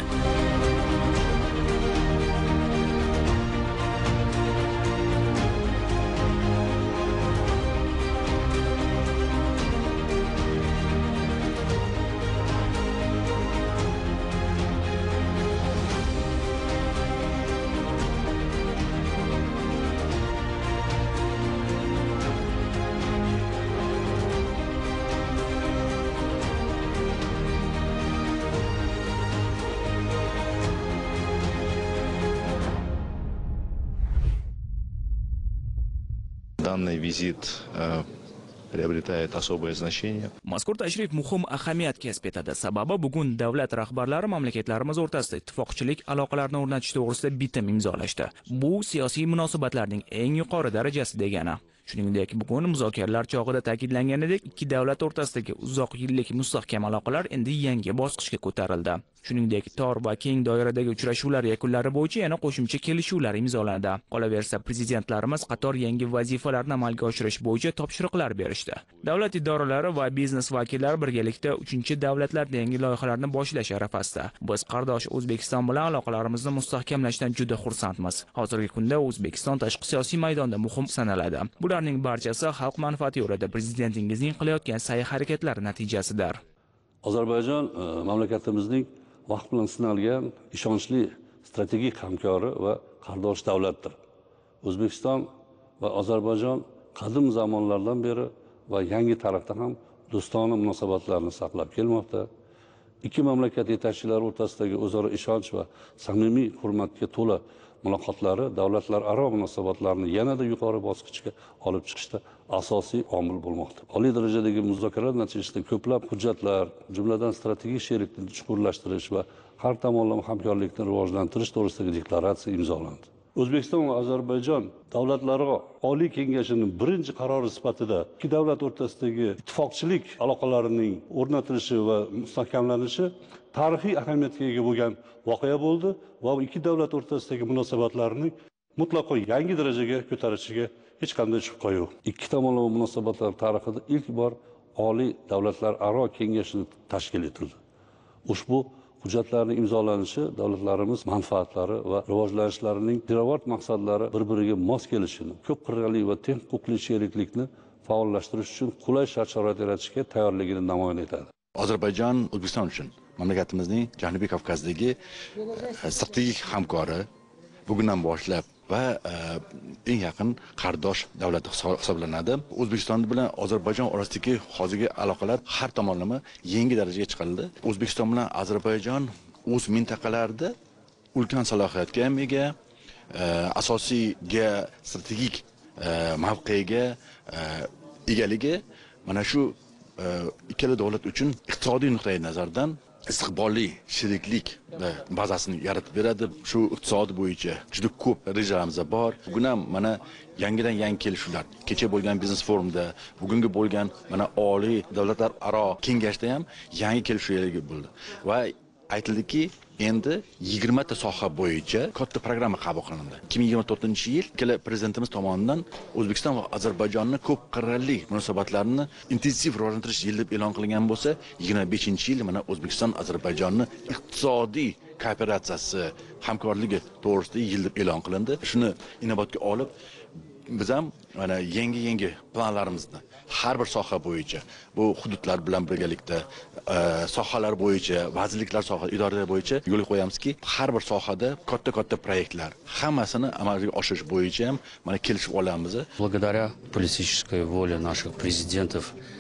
Данный визит приобретает особое значение. Mazkur tashrif muhim ahamiyat kasb etadi. Sababi bugun davlat rahbarlari mamlakatlarimiz o'rtasida ittifoqchilik aloqalarini o'rnatish to'g'risida bitim imzolashdi. Bu siyosiy munosabatlarning eng yuqori darajasi degani. Shuningdek, bugun muzokaralar chog'ida ta'kidlanganidek, ikki davlat o'rtasidagi uzoq yillik mustahkam aloqalar endi yangi bosqichga ko'tarildi. Shuningdek, tor va keng doiradagi uchrashuvlar yakunlari bo'yicha yana qo'shimcha kelishuvlar imzolanadi. Qolaversa, prezidentlarimiz qator yangi vazifalarni amalga oshirish bo'yicha topshiriqlar berishdi. Davlat idoralari va biznes vakillari birgalikda 3-davlatlarda yangi loyihalarni boshlash arafasida. Biz qardosh O'zbekiston bilan aloqalarimizni mustahkamlashdan juda xursandmiz. Hozirgi kunda O'zbekiston tashqi siyosiy maydonda muhim sanaladi. Bularning barchasi xalq manfaati yo'lida prezidentingizning qilayotgan sa'y-harakatlari natijasidir. Ozarbayjon mamlakatimizning vaqt bilan sinalgan ishonchli strategik hamkori va qardosh davlatdir. O'zbekiston va Ozarbayjon qadim zamonlardan beri va yangi tarixda ham do'stona munosabatlarni saqlab kelmoqda. Ikki mamlakat yetakchilari o'rtasidagi o'zaro ishonch va samimiy hurmatga to'la muloqotlari davlatlararo munosabatlarni yanada yuqori bosqichga olib chiqishda asosiy omil bo'lmoqda. Oliy darajadagi muzokaralar natijasida ko'plab hujjatlar, jumladan strategik sheriklikni chuqurlashtirish va har tomonlama hamkorlikni rivojlantirish to'g'risidagi deklaratsiya imzolandi. O'zbekiston va Ozarbayjon davlatlararo Oliy Kengashining birinchi qarori sifatida ikki davlat o'rtasidagi ittifoqchilik aloqalarining o'rnatilishi va mustahkamlanishi tarixiy ahamiyatga ega bo'lgan voqea bo'ldi va ikki davlat o'rtasidagi munosabatlarning mutlaqo yangi darajaga ko'tarilishiga hech qanday shubha yo'q. Ikki tomonlama munosabatlar tarixida ilk bor Oliy davlatlararo kengashi tashkil etildi. Ushbu hujjatlarning imzolanishi davlatlarimiz manfaatlari va rivojlanishlarining pirovard maqsadlari bir-biriga mos kelishini, ko'p qirrali va teng huquqli sheriklikni faollashtirish uchun qulay shart-sharoit yaratishga tayyorligini namoyon etadi. Ozarbayjon O'zbekiston uchun mamlakatimizning Janubiy Kavkazdagi strategik hamkori bugundan boshlab va eng yaqin qardosh davlat hisoblanadi. O'zbekiston bilan Ozarbayjon orasidagi hozirgi aloqalar har tomonlama yangi darajaga chiqarildi. O'zbekiston bilan Ozarbayjon o'z mintaqalarida ulkan salohiyatga ega, asosiy strategik mavqega egaligi mana shu ikkala davlat uchun iqtisodiy nuqtai nazardan istiqbolli sheriklik bazasini yaratib beradi. Shu iqtisod bo'yicha juda ko'p rejalarimiz bor. Bugun ham mana yangidan yangi kelishuvlar, kecha bo'lgan biznes forumda, bugungi bo'lgan mana oliy davlatlararo kengashda ham yangi kelishuvlar bo'ldi. Va aytildiki, endi 20 ta soha bo'yicha katta programma qabul qilindi. 2024-yil ikkala prezidentimiz tomonidan O'zbekiston va Ozarbayjonni ko'p qirrali munosabatlarni intensiv rivojlantirish yili deb e'lon qilingan bo'lsa, 25-yil mana O'zbekiston Ozarbayjonni iqtisodiy kooperatsiyasi, hamkorligi to'g'risida yil deb e'lon qilindi. Shuni inobatga olib, biz ham mana yangi planlarimizni har bir soha bo'yicha, bu hududlar bilan birgalikda sohalar bo'yicha, vazirliklar soha idoralar bo'yicha yo'l qo'yamizki, har bir sohada katta proyektlar hammasini amalga oshirish bo'yicha ham mana kelishib olamiz. Благодаря политической воле наших президентов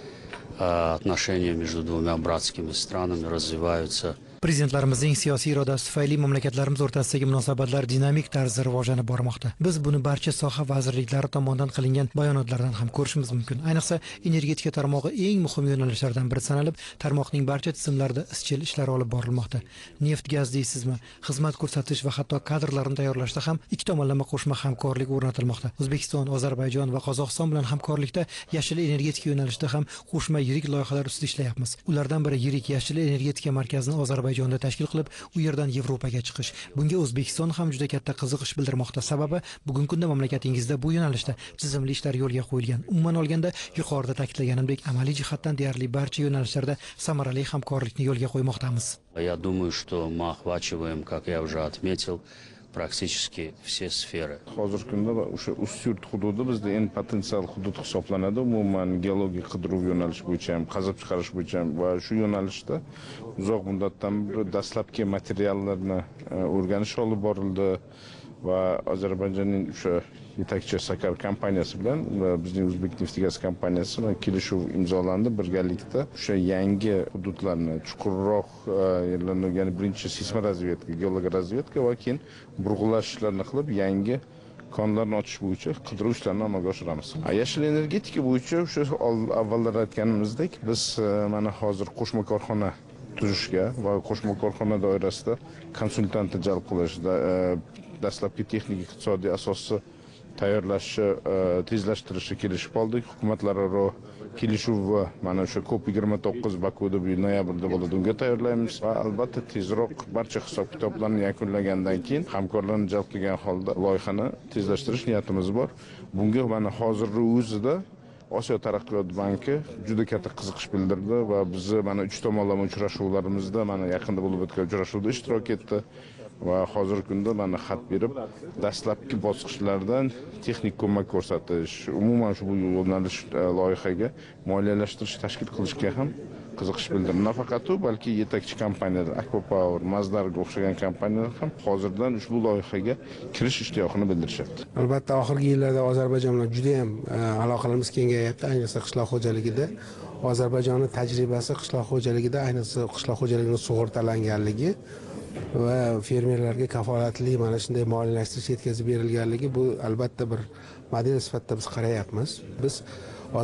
отношения между двумя братскими странами развиваются. Prezidentlarimizning siyosiy irodasi tufayli mamlakatlarimiz o'rtasidagi munosabatlar dinamik tarzda rivojlanib bormoqda. Biz buni barcha soha vazirliklari tomonidan qilingan bayonotlardan ham ko'rishimiz mumkin. Ayniqsa, energetika tarmog'i eng muhim yo'nalishlardan biri sanalib, tarmoqning barcha tizimlarida izchil ishlar olib borilmoqda. Neft, gaz deysizmi, xizmat ko'rsatish va hatto kadrlarni tayyorlashda ham ikki tomonlama qo'shma hamkorlik o'rnatilmoqda. O'zbekiston, Ozarbayjon va Qozog'iston bilan hamkorlikda yashil energetika yo'nalishida ham qo'shma yirik loyihalar ustida ishlayapmiz. Ulardan biri yirik yashil energetika markazini Ozarbayjonda tashkil qilib, u yerdan Yevropaga chiqish. Bunga O'zbekiston ham juda katta qiziqish bildirmoqda. Sababi bugungi kunda mamlakatingizda bu yo'nalishda tizimli ishlar yo'lga qo'yilgan. Umuman olganda, yuqorida ta'kidlaganimdek, amaliy jihatdan deyarli barcha yo'nalishlarda samarali hamkorlikni yo'lga qo'ymoqdamiz. Я думаю, что мы охвачиваем, как я уже отметил, практически все сферы. Hozirgi kunda o'sha Ustyurt hududi bizda eng potensial hudud hisoblanadi. Umuman geologik qidiruv yo'nalishi bo'yicha ham, qazib chiqarish bo'yicha ham va shu yo'nalishda uzoq muddatdan beri dastlabki materiallarni o'rganish olib borildi va Ozarbayjonning o'sha yetakchi Sakar kompaniyasi bilan va bizning O'zbek Neftigaz kompaniyasi bilan kelishuv imzolandi. Birgalikda o'sha yangi hududlarni chuqurroq yerlarni, ya'ni birinchi seysmo razvedka, geologik razvedka va keyin burg'ulash ishlarini qilib yangi konlarni ochish bo'yicha qidiruv ishlarini amalga oshiramiz. Yashil energetika bo'yicha o'sha avvallar aytganimizdek, biz mana hozir qo'shma korxona tuzishga va qo'shma korxona doirasida konsultantni jalb qilishda dastlabki texnik iqtisodiy asosni tayyorlashni tezlashtirishga kelishib oldik. Hukumatlararo kelishuv va mana o'sha COP29 Bakuda bu noyabrda bo'ladi, unga tayyorlaymiz va albatta tezroq barcha hisob-kitoblarni yakunlagandan keyin hamkorlarni jalb qilgan holda loyihani tezlashtirish niyatimiz bor. Bunga mana hozirgi o'zida Osiyo taraqqiyot banki juda katta qiziqish bildirdi va bizni mana 3 tomonlama uchrashuvlarimizda mana yaqinda bo'lib o'tgan uchrashuvda ishtirok etdi. Va hozirgi kunda mana xat berib, dastlabki bosqichlardan texnik ko'mak ko'rsatish, umuman shu yo'nalish loyihaga moliyalashtirish tashkil qilishga ham qiziqish bildirdi. Nafaqat u, balki yetakchi kompaniyalar, Aquapower, Mazdarga o'xshagan kompaniyalar ham hozirdan ushbu loyihaga kirish ishtiyoqini bildirishyapti. Albatta, oxirgi yillarda Ozarbayjon bilan juda ham aloqalarimiz kengayapti, ayniqsa qishloq xo'jaligida. Ozarbayjonning tajribasi qishloq xo'jaligida, ayniqsa qishloq xo'jaligining sug'urtalanganligi va fermerlarga kafolatli mana shunday moliyalashtirish yetkazib berilganligi, bu albatta bir model sifatida biz qarayapmiz. Biz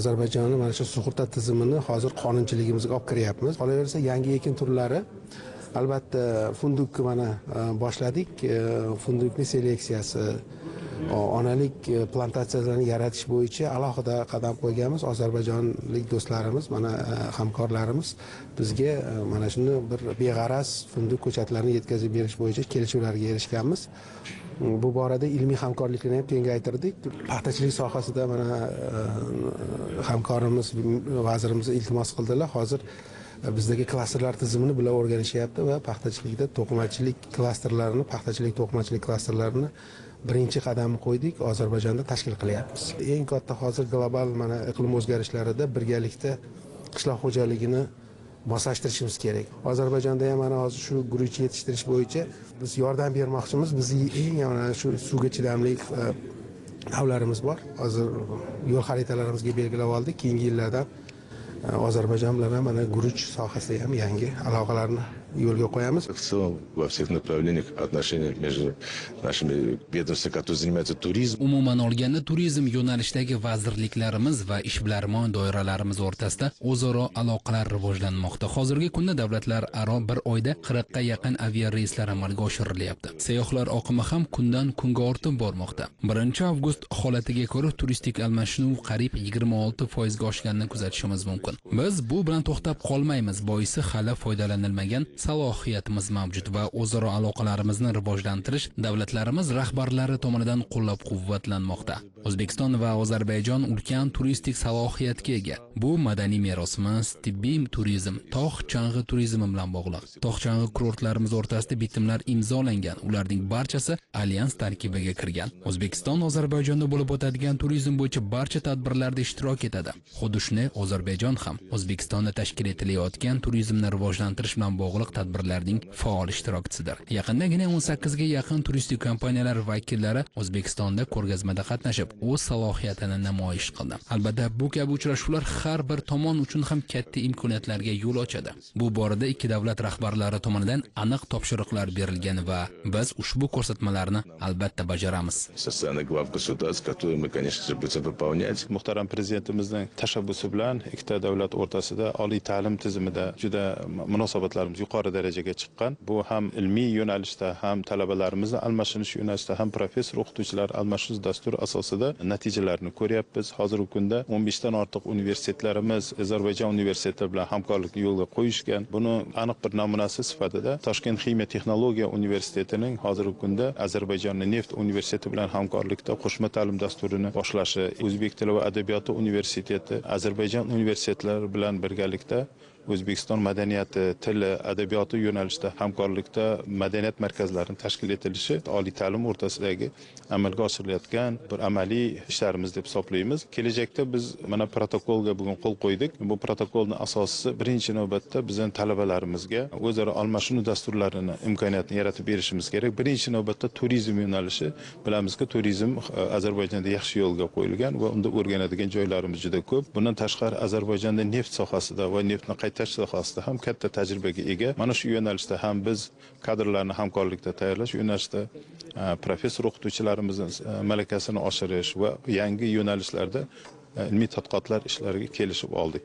Ozarbayjonni mana shu sug'urta tizimini hozir qonunchiligimizga olib kiryapmiz. Qolaversa, yangi ekin turlari Albatta fundukni mana boshladik. Fundukni seleksiyasi, onalik plantatsiyalarini yaratish bo'yicha alohida qadam qo'yganmiz. Ozarbayjonlik do'stlarimiz, mana hamkorlarimiz bizga mana shuni bir beg'araz funduk ko'chatlarini yetkazib berish bo'yicha kelishuvlarga erishganmiz. Bu borada ilmiy hamkorlikni ham kengaytirdik. Paxtachilik sohasida mana hamkorimiz, vazirimiz iltimos qildilar. Hozir bizdagi klasterlar tizimini bular o'rganishyapti va paxtachilikda to'qimachilik klasterlarini, paxtachilik to'qimachilik klasterlarini birinchi qadamni qo'ydik, Ozarbayjonda tashkil qilyapmiz. Eng katta hozir global mana iqlim o'zgarishlarida birgalikda qishloq xo'jaligini moslashtirishimiz kerak. Ozarbayjonda ham mana hozir shu guruch yetishtirish bo'yicha biz yordam bermoqchimiz. Bizning eng mana shu suvga chidamli navlarimiz bor. Hozir yo'l xaritalarimizga belgilab oldik. Keyingi yillarda Ozarbayjon bilan mana guruch sohasida ham yangi aloqalarni yo'lga qo'yamiz. В целом во всех направлениях отношения между нашими ведомствами, которые занимаются туризмом. Umuman olganda turizm yo'nalishidagi vazirliklarimiz va ishbilarmon doiralarimiz o'rtasida o'zaro aloqalar rivojlanmoqda. Hozirgi kunda davlatlararo bir oyda 40 ga yaqin aviareyslar amalga oshirilyapti. Sayyohlar oqimi ham kundan kunga ortib bormoqda. 1-avgust holatiga ko'ra turistik almashinuv qariyb 26% ga oshganini kuzatishimiz mumkin. Biz bu bilan to'xtab qolmaymiz. Boisi hali foydalanilmagan salohiyatimiz mavjud va o'zaro aloqalarimizni rivojlantirish davlatlarimiz rahbarlari tomonidan qo'llab-quvvatlanmoqda. O'zbekiston va Ozarbayjon ulkan turistik salohiyatga ega. Bu madaniy merosimiz, tibbiy turizm, tog' chang'i turizmi bilan bog'liq. Tog' chang'i kurortlarimiz o'rtasida bitimlar imzolangan. Ularning barchasi alyans tarkibiga kirgan. O'zbekiston Ozarbayjonda bo'lib o'tadigan turizm bo'yicha barcha tadbirlarda ishtirok etadi. Xuddi shunday Ozarbayjon ham O'zbekistonda tashkil etilayotgan turizmni rivojlantirish bilan bog'liq tadbirlarning faol ishtirokchisidir. Yaqindagina 18 ga yaqin turistik kompaniyalar vakillari O'zbekistonda ko'rgazmada qatnashib, o'z salohiyatini namoyish qildi. Albatta, bu kabi uchrashuvlar har bir tomon uchun ham katta imkoniyatlarga yo'l ochadi. Bu borada ikki davlat rahbarlari tomonidan aniq topshiriqlar berilgan va biz ushbu ko'rsatmalarni albatta bajaramiz. Социальных глав государств, которые мы, конечно же, будем выполнять. Muhtaram prezidentimizning tashabbusi bilan ikkita davlat o'rtasida oliy ta'lim tizimida juda munosabatlarimiz yuqori darajaga chiqqan. Bu ham ilmiy yo'nalishda, ham talabalarimizni almashinish yo'nalishida, ham professor o'qituvchilar almashish dasturi asosida natijalarni ko'ryapmiz. Hozirgi kunda 15 dan ortiq universitetlarimiz Ozarbayjon universiteti bilan hamkorlik yo'lga qo'yishgan. Buni aniq bir namunasi sifatida Toshkent ximiya texnologiya universitetining hozirgi kunda Ozarbayjonning neft universiteti bilan hamkorlikda qo'shma ta'lim dasturini boshlashi, O'zbek tili va adabiyoti universiteti Ozarbayjon universitetlari bilan birgalikda O'zbekiston madaniyati, tili, adabiyoti yo'nalishida hamkorlikda madaniyat markazlarining tashkil etilishi oliy ta'lim o'rtasidagi amalga oshirilayotgan bir amaliy ishlarimiz deb hisoblaymiz. Kelajakda biz mana protokolga bugun qo'l qo'ydik. Bu protokolning asosisi birinchi navbatda bizning talabalarimizga o'zaro almashinuv dasturlarini imkoniyatini yaratib berishimiz kerak. Birinchi navbatda turizm yo'nalishi, bilamizki, turizm Ozarbayjonda yaxshi yo'lga qo'yilgan va unda o'rganadigan joylarimiz juda ko'p. Bundan tashqari Ozarbayjonda neft sohasida va neftni qaytarish sohasida ham katta tajribaga ega. Mana shu yo'nalishda ham biz kadrlarni hamkorlikda tayyorlash yo'nalishida professor o'qituvchilarimizning malakasini oshirish va yangi yo'nalishlarda ilmiy tadqiqotlar ishlariga kelishib oldik.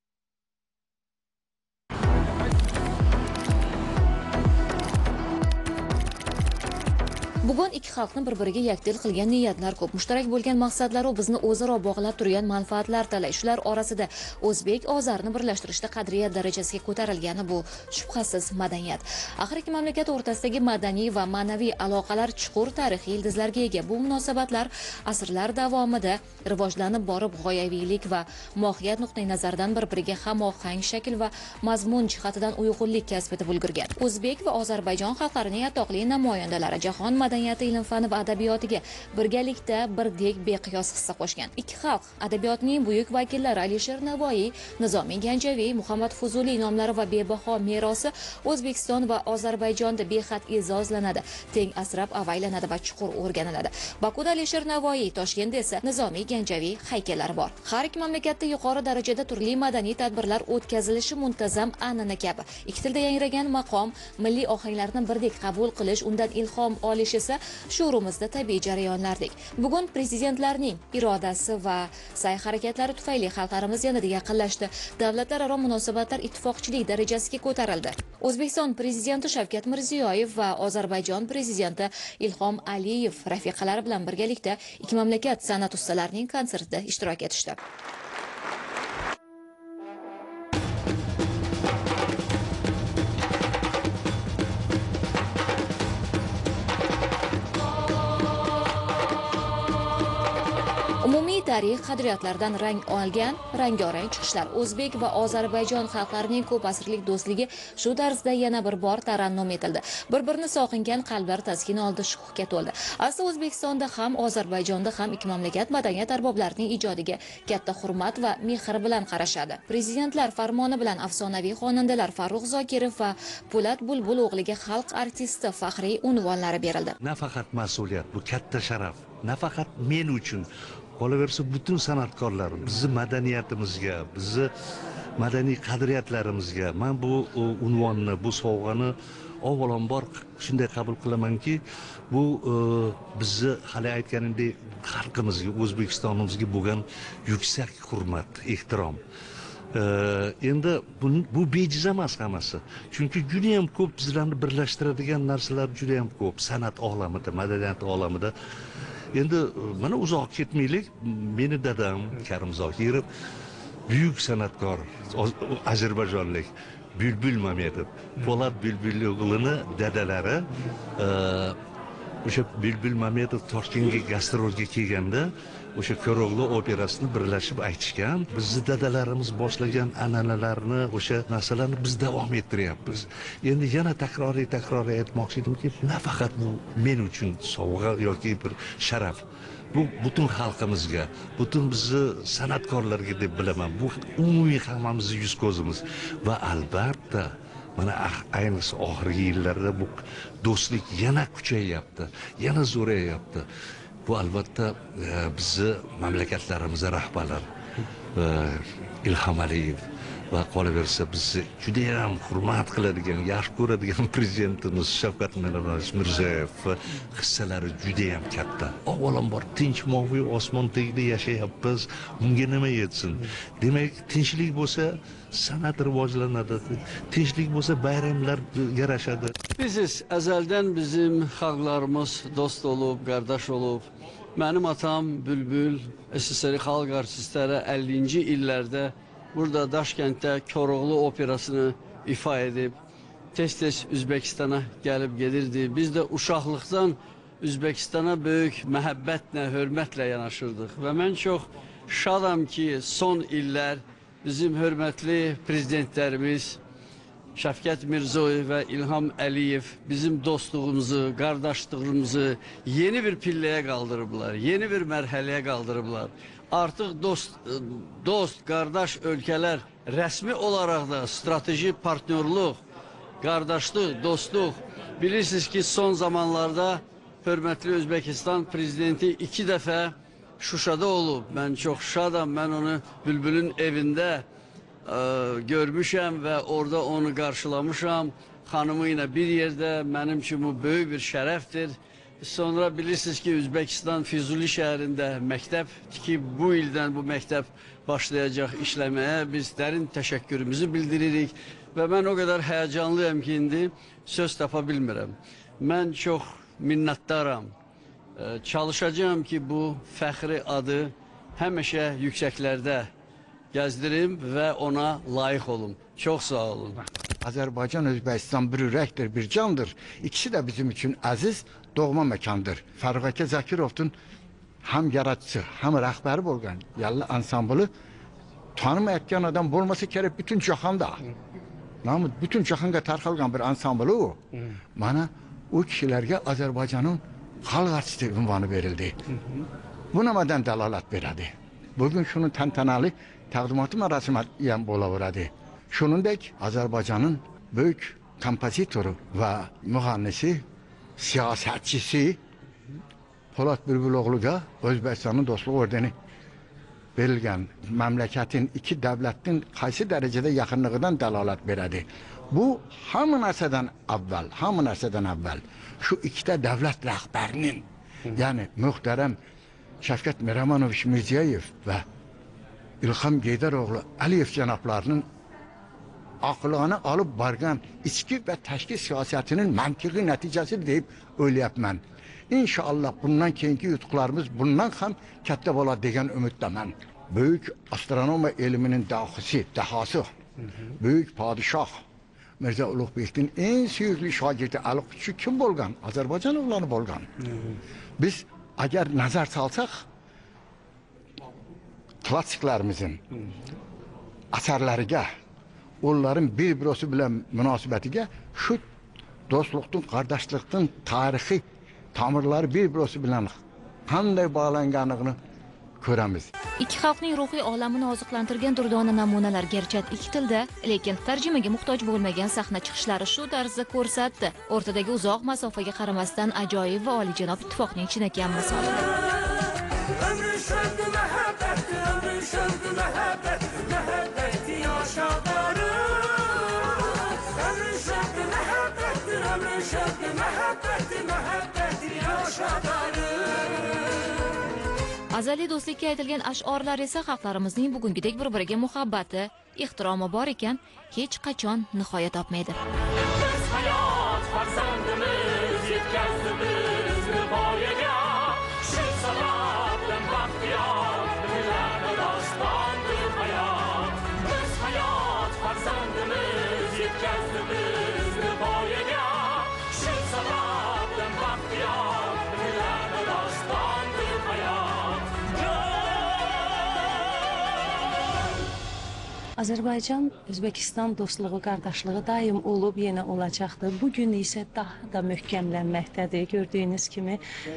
Bugun ikki xalqni bir-biriga yakdil qilgan niyatlar ko'p, mushtarak bo'lgan maqsadlar va bizni o'zaro bog'lab turgan manfaatlar talay. Shular orasida o'zbek ozarni birlashtirishda qadriyat darajasiga ko'tarilgani bu shubhasiz madaniyat. Axir ikki mamlakat o'rtasidagi madaniy va ma'naviy aloqalar chuqur tarixiy ildizlarga ega. Bu munosabatlar asrlar davomida rivojlanib borib, g'oyaviylik va mohiyat nuqtai nazaridan bir-biriga hamohang shakl va mazmun jihatidan uyg'unlik kasb etib ulgurgan. O'zbek va Ozarbayjon xalqlarining atoqli namoyandalari jahon madaniyati, ilm fani va adabiyotiga birgalikda birdek beqiyos hissa qo'shgan. Ikki xalq adabiyotining buyuk vakillari Alisher Navoiy, Nizomiy Ganjaviy, Muhammad Fuzuliy nomlari va bebaho merosi O'zbekiston va Ozarbayjonda behad e'zozlanadi, teng asrab avaylanadi va chuqur o'rganiladi. Bokuda Alisher Navoiy, Toshkentda esa Nizomiy Ganjaviy haykallari bor. Har ikki mamlakatda yuqori darajada turli madaniy tadbirlar o'tkazilishi muntazam an'ana kabi. Ikki tilda yangragan maqom, milliy ohanglarni birdek qabul qilish, undan ilhom olishi esa shuurumizda tabiiy jarayonlardek. Bugun prezidentlarning irodasi va sa'y-harakatlari tufayli xalqlarimiz yanada yaqinlashdi. Davlatlararo munosabatlar ittifoqchilik darajasiga ko'tarildi. O'zbekiston prezidenti Shavkat Mirziyoyev va Ozarbayjon prezidenti Ilhom Aliyev rafiqalari bilan birgalikda ikki mamlakat san'at ustalarining konsertida ishtirok etishdi. Umumiy tarix qadriyatlaridan rang olgan rangorang chiqishlar O'zbek va Ozarbayjon xalqlarining ko'p asrlik do'stligi shu tarzda yana bir bor tarannum etildi. Bir-birini sog'ingan qalblar taskin oldi, shukuhga to'ldi. Asli O'zbekistonda ham Ozarbayjonda ham ikki mamlakat madaniyat arboblarining ijodiga katta hurmat va mehr bilan qarashadi. Prezidentlar farmoni bilan afsonaviy xonandalar Farruh Zokirov va Po'lat Bulbul o'g'liga xalq artisti faxriy unvonlari berildi. Nafaqat mas'uliyat, bu katta sharaf. Nafaqat men uchun, qolaversa butun san'atkorlar bizni madaniyatimizga, bizni madaniy qadriyatlarimizga men bu unvonni, bu sovg'ani avvalambor shunday qabul qilamanki, bu bizni hali aytganimdek xalqimizga, O'zbekistonimizga bo'lgan yuksak hurmat, ehtirom. Endi bu bejiz emas hammasi. Chunki juda ham ko'p bizlarni birlashtiradigan narsalar juda ham ko'p san'at olamida, madaniyat olamida. Endi mana uzoq ketmaylik, meni dadam Karim Zokirov buyuk san'atkor, ozarbayjonlik Bulbul Mamedov, Po'lat Bulbul o'g'lini dadalari o'sha Bulbul Mamedov Toshkentga gastrolga kelganda o'sha Ko'roqli operasini birlashib aytishgan. Bizni dadalarimiz boshlagan an'analarni, o'sha narsalarni biz davom ettiryapmiz. Endi yana takroriy aytmoqchi edimki, nafaqat bu men uchun sovg'a yoki bir sharaf. Bu butun xalqimizga, butun bizni san'atkorlarga deb bilaman. Bu umumiy hammamizni yuz ko'zimiz va albatta mana ayniqsa oxirgi yillarda bu do'stlik yana kuchayyapti, yana zo'rayapti. Bu albatta bizni mamlakatlarimizning rahbarlari Ilhom Aliyev va qolaversa bizni juda ham hurmat qiladigan, yaxshi ko'radigan prezidentimiz Shavkat Mirziyoyev hissalari juda ham katta. Avvalambor tinch moviy osmon tagida yashayapmiz. Bunga nima yetsin? Demak, tinchlik bo'lsa san'at rivojlanadi. Tinchlik bo'lsa bayramlar yarashadi. Biziz əzəldən bizim xalqlarımız dost olub, qardaş olub. Mənim atam Bülbül, SSR xalq artistləri 50-ci illərdə burada Daşkənddə Koroğlu operasını ifa edib, tez-tez Üzbəkistana gəlib gedirdi. Biz də uşaqlıqdan Üzbəkistana böyük məhəbbətlə, hörmətlə yanaşırdıq. Və mən çox şadam ki, son illər bizim hörmətli prezidentlərimiz Shavkat Mirziyoyev və İlham Aliyev bizim dostluğumuzu, qardaşlığımızı yeni bir pilləyə qaldırıblar, yeni bir mərhələyə qaldırıblar. Artıq dost, qardaş ölkələr rəsmi olaraq da strateji partnyorluq, qardaşlıq, dostluq. Bilirsiniz ki, son zamanlarda hörmətli Özbəkistan prezidenti 2 dəfə Şuşada olub. Mən çox şadam, mən onu Bülbülün evində görmüşəm və orada onu qarşılamışam. Xanımı ilə bir yerdə, mənim üçün bu böyük bir şərəfdir. Sonra bilirsiniz ki, Üzbəkistan Füzuli şəhərində məktəb tikib, bu ildən bu məktəb başlayacaq işləməyə. Biz dərin təşəkkürümüzü bildiririk və mən o qədər həyəcanlıyam ki, indi söz tapa bilmirəm. Mən çox minnətdaram. Çalışacağım ki, bu fəxri adı həmişə yüksəklərdə gəzdirim və ona layiq olum. Çox sağ olun. Azərbaycan, Özbəkistan bir ürəkdir, bir candır. İkisi də bizim üçün əziz, doğma məkandır. Farruh Zakirov'un həm yaratıcısı, həm rəhbəri bolğan yallı ansamblı tanımayətgan adam olması gerek bütün cahanda. Bütün cahanga tarqalgan bir ansamblı o. Mana o kişilərə Azərbaycanın xalq artisti ünvanı verildi. Bu nəmədən dəlalət verədi? Bugün şunun təntənəli təqdimatı mərasimi olaverədi. Şunundək Azərbaycanın böyük kompozitoru və müğannisi, siyasətçisi Po'lat Bülbül oğluga Özbekistan'ın dostluq ordeni berilgan mamlakatin iki davlatning qaysi darajada yaqinligidan dalolat beradi. Bu hamma narsadan avval shu ikkita davlat rahbarining, ya'ni muhtaram Shavkat Miramonovich Mirziyoyev va İlhom Geydaroğlu Aliyev janoblarining aqlona olib borgan ichki va tashqi siyosatining mantiqiy natijasi deb o'ylayapman. İnşallah bundan keyingi yutuqlarımız bundan ham katta bo'ladi degan umiddaman. Büyük astronomiya ilminin dahası, büyük padişah Mirza Ulug'bekning en suyukli shogirdi Aliqutchi kim bo'lgan? Ozarbayjon o'g'loni bo'lgan. Biz agar nazar solsak, klassiklarimizin asarlariga, onların bir-birisi bilan munosabatiga shu do'stlikning, qardoshlikning tarixiy tamirlari bir-birisi bilan qanday bog'langanligini ko'ramiz. Ikki xalqning ruhiy olamini oziqlantirgan durdona namunalar garchi ikki tilda, lekin tarjimaga muhtoj bo'lmagan sahna chiqishlari shu tarzda ko'rsatdi. O'rtadagi uzoq masofaga qaramasdan ajoyib va oliyjanob ittifoqning chinakam misoli. Azaliy do'stlikka aytilgan ash'orlar esa xalqlarimizning bugungidek bir-biriga muhabbati, ehtiromi bor ekan, hech qachon nihoya topmaydi. Biz hayot farzandimiz yetkazdimiz voyaga, shu sababdan baxtiyor bizlarga dostondir hayot. Biz hayot farzandimiz yetkazdimiz voyaga, shu sababdan baxtiyor bizlarga dostondir hayot. Azərbaycan, Özbəkistan dostluğu, qardaşlığı daim olub, yenə olacaqdır. Bugün isə daha da möhkəmlənməkdədir. Gördüyünüz kimi,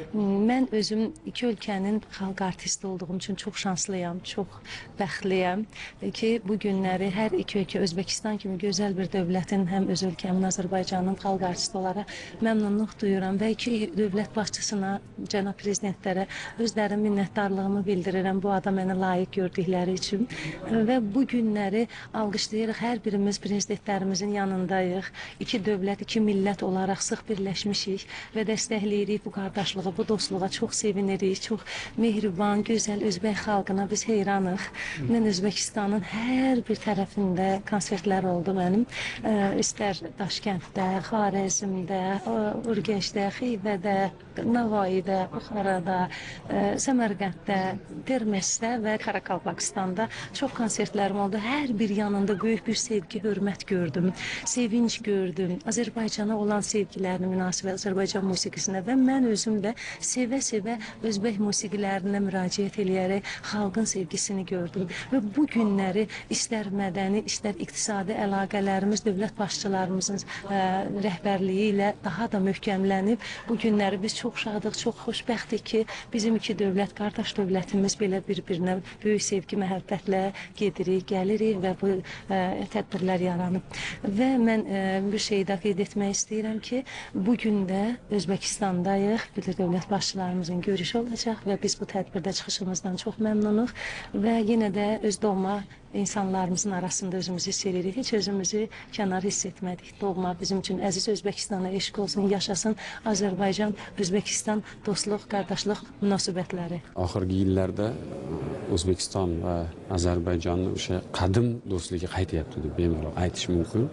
mən özüm iki ölkənin xalq artisti olduğum üçün çox şanslıyam, çox bəxtliyəm ki, bu günləri hər iki ölkə Özbəkistan kimi gözəl bir dövlətin, həm öz ölkəmin, Azərbaycanın xalq artisti olaraq məmnunluq duyuram və iki dövlət başçısına, cənab prezidentlərə özlərin minnətdarlığımı bildirirəm bu adam mənə layiq gördükləri üçün və bu günləri alqışlayırıq, hər birimiz prezidentlərimizin yanındayıq. İki dövlət, iki millət olaraq sıx birləşmişik və dəstəkləyirik bu qardaşlığı, bu dostluğa çox sevinirik. Çox mehriban, gözəl Özbək xalqına biz heyranıq. Mən Özbəkistanın hər bir tərəfində konsertlər oldu mənim. İstər Daşkənddə, Xarəzmdə, Urgəncdə, Xivədə, Navaidə, Buxarada, Səmərqənddə, Termesdə və Karakalpakistanda çox konsertlərim oldu. Hər bir yanında böyük bir sevgi, hörmət gördüm, sevinç gördüm. Azərbaycana olan sevgilərini münasibət, Azərbaycan musiqisinə və mən özüm də sevə-sevə Özbək musiqilərinə müraciət eləyərək xalqın sevgisini gördüm. Və bu günləri istər mədəni, istər iqtisadi əlaqələrimiz dövlət başçılarımızın rəhbərliyi ilə daha da möhkəmlənib. Bu günləri biz çox şadıq, çox xoşbəxtik ki, bizim iki dövlət, qardaş dövlətimiz belə bir-birinə böyük sevgi, məhəbbətlə gedirik, gəlirik və bu tədbirlər yaranıb. Və mən bir şeyi də qeyd etmək istəyirəm ki, bugün də Özbəkistandayıq, bir də dövlət başçılarımızın görüşü olacaq və biz bu tədbirdə çıxışımızdan çox məmnunuq və yenə də öz doğma insanlarımızın arasında özümüzü hiss edirik. Heç özümüzü kənar hiss etmədik. Doğma bizim üçün əziz Özbəkistana eşq olsun, yaşasın Azərbaycan, Özbəkistan dostluq, qardaşlıq münasibətləri. Oxirgi yillarda O'zbekiston va Ozarbayjonni o'sha qadim do'stligi qaytyapti deb bemalol aytish mumkin.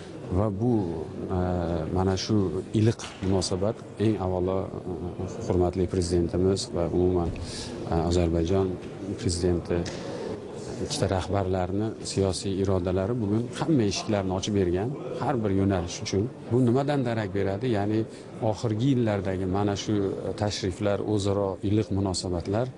Va bu mana shu iliq munosabat eng avvalo hurmatli prezidentimiz va umuman Ozarbayjon prezidenti ikkita rahbarlarni siyosiy irodalari bugun hamma eshiklarni ochib bergan har bir yo'nalish uchun. Bu nimadan darak beradi? Ya'ni oxirgi yillardagi mana shu tashriflar, o'zaro iliq munosabatlar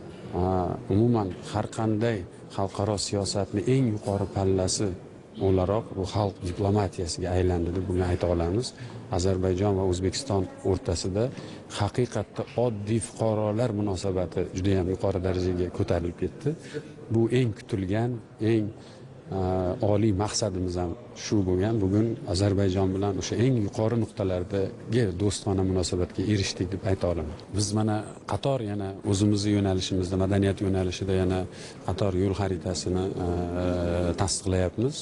umuman har qanday xalqaro siyosatni eng yuqori pallasi o'laroq bu xalq diplomatiyasiga aylandi deb buni ayta olamiz. Ozarbayjon va O'zbekiston o'rtasida haqiqatda oddiy fuqarolar munosabati juda ham yuqori darajaga ko'tarilib ketdi. Bu eng kutilgan, eng oliy maqsadimiz ham shu bo'lgan. Bugun Ozarbayjon bilan o'sha eng yuqori nuqtalardagi do'stona munosabatga erishdik deb ayta olaman. Biz mana qator yana o'zimizni yo'nalishimizda, madaniyat yo'nalishida yana qator yo'l xaritasini tasdiqlayapmiz.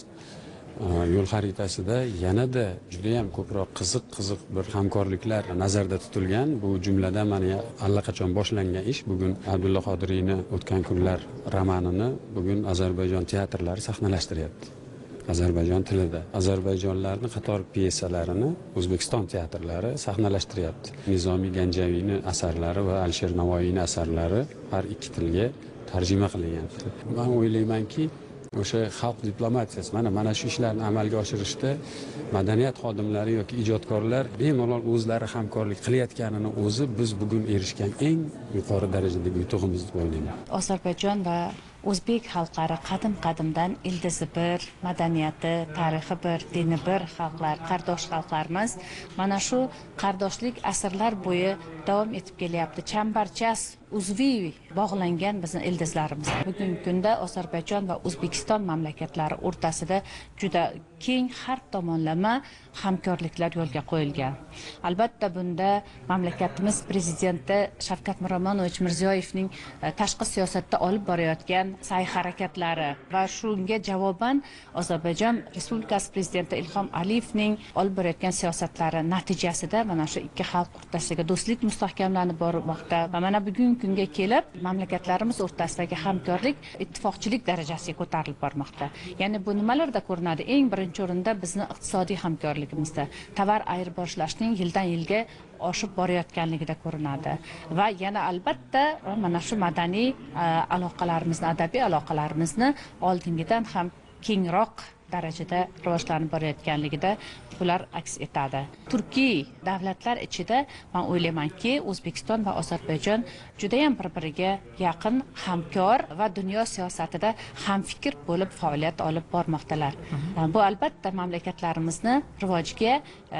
Yo'l xaritasida yanada juda ham ko'proq qiziq bir hamkorliklar nazarda tutilgan. Bu jumladan mana allaqachon boshlangan ish. Bugun Abdulla Qodiriyni O'tgan kunlar romanini bugun Ozarbayjon teatrlari sahnalashtiryapti. Ozarbayjon tilida. Ozarbayjonlarning qator pyesalarini O'zbekiston teatrlari sahnalashtiryapti. Nizomiy Ganjaviyning asarlari va Alisher Navoiyning asarlari har ikki tilga tarjima qilingan. Men o'ylaymanki, o'sha xalq diplomatiyasi mana shu ishlarni amalga oshirishda madaniyat xodimlari yoki ijodkorlar bemalol o'zlari hamkorlik qilayotganini o'zi biz bugun erishgan eng yuqori darajadagi yutug'imiz deb o'ylayman. Ozarbayjon va o'zbek xalqlari qadim-qadimdan ildizi bir, madaniyati, tarixi bir, dini bir xalqlar, qardosh xalqlarimiz. Mana shu qardoshlik asrlar bo'yi davom etib kelyapti. Chambarchas uzviy bog'langan bizning ildizlarimiz. Bugungi kunda Ozarbayjon va O'zbekiston mamlakatlari o'rtasida juda keng har tomonlama hamkorliklar yo'lga qo'yilgan. Albatta bunda mamlakatimiz prezidenti Shavkat Miromonovich Mirziyoyevning tashqi siyosatda olib borayotgan sa'y-harakatlari va shunga javoban Ozarbayjon Respublikasi prezidenti Ilhom Aliyevning olib borayotgan siyosatlari natijasida mana shu ikki xalq o'rtasidagi do'stlik mustahkamlanib bormoqda va mana bugungi kunga kelib mamlakatlarimiz o'rtasidagi hamkorlik ittifoqchilik darajasiga ko'tarilib bormoqda. Ya'ni bu nimalarda ko'rinadi? Eng birinchi o'rinda bizning iqtisodiy hamkorligimizda, tovar ayirboshlashning yildan yilga oshib borayotganligida ko'rinadi va yana albatta mana shu madaniy aloqalarimizni, adabiy aloqalarimizni oldingidan ham kengroq darajada rivojlanib borayotganligida bular aks etadi. Turkiy davlatlar ichida men o'ylaymanki, O'zbekiston va Ozarbayjon juda ham bir-biriga yaqin hamkor va dunyo siyosatida hamfikr bo'lib faoliyat olib bormoqdalar. Bu albatta mamlakatlarimizni rivojiga,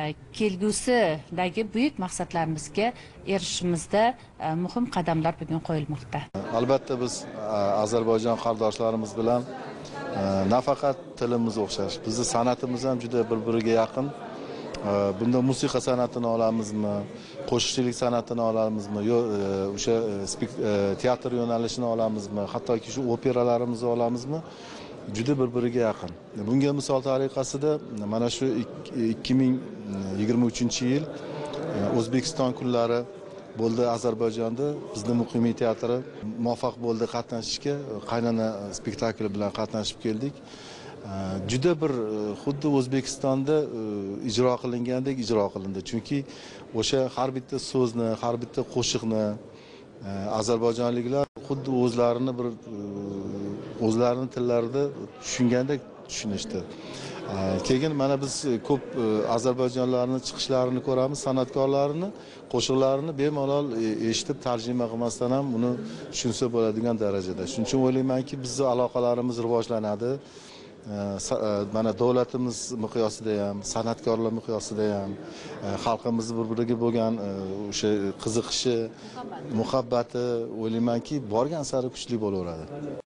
kelgusidagi buyuk maqsadlarimizga erishishimizda muhim qadamlar bugun qo'yilmoqda. Albatta biz Ozarbayjon qardoshlarimiz bilan nafaqat tilimiz o'xshash, bizning san'atimiz ham juda bir-biriga yaqin. Bunda musiqa san'atini olamizmi, qo'shiqchilik san'atini olamizmi, o'sha teatr yo'nalishini olamizmi, hattoki shu operalarimizni olamizmi, juda bir-biriga yaqin. Bunga misol tariqasida mana shu 2023-yil O'zbekiston kunlari bo'ldi Ozarbayjonda. Bizning muqimiy teatri muvaffaq bo'ldi qatnashishga. Qaynona spektakli bilan qatnashib keldik. Juda bir xuddi O'zbekistonda ijro qilingandek ijro qilindi. Chunki o'sha har bitta so'zni, har bitta qo'shiqni ozarbayjonliklar xuddi o'zlarining tillarida tushungandek tushunishdi. Keyin mana biz ko'p ozarbayjonlarning chiqishlarini ko'ramiz, san'atkorlarini, qo'shiqlarini bemalol eshitib tarjima qilmasdan ham uni tushunsa bo'ladigan darajada. Shuning uchun o'ylaymanki, bizning aloqalarimiz rivojlanadi. Mana davlatimiz miqyosida ham, san'atkorlar miqyosida ham, xalqimiz bir-biriga bo'lgan o'sha qiziqishi, muhabbati o'ylaymanki, borgan sari kuchli bo'laveradi.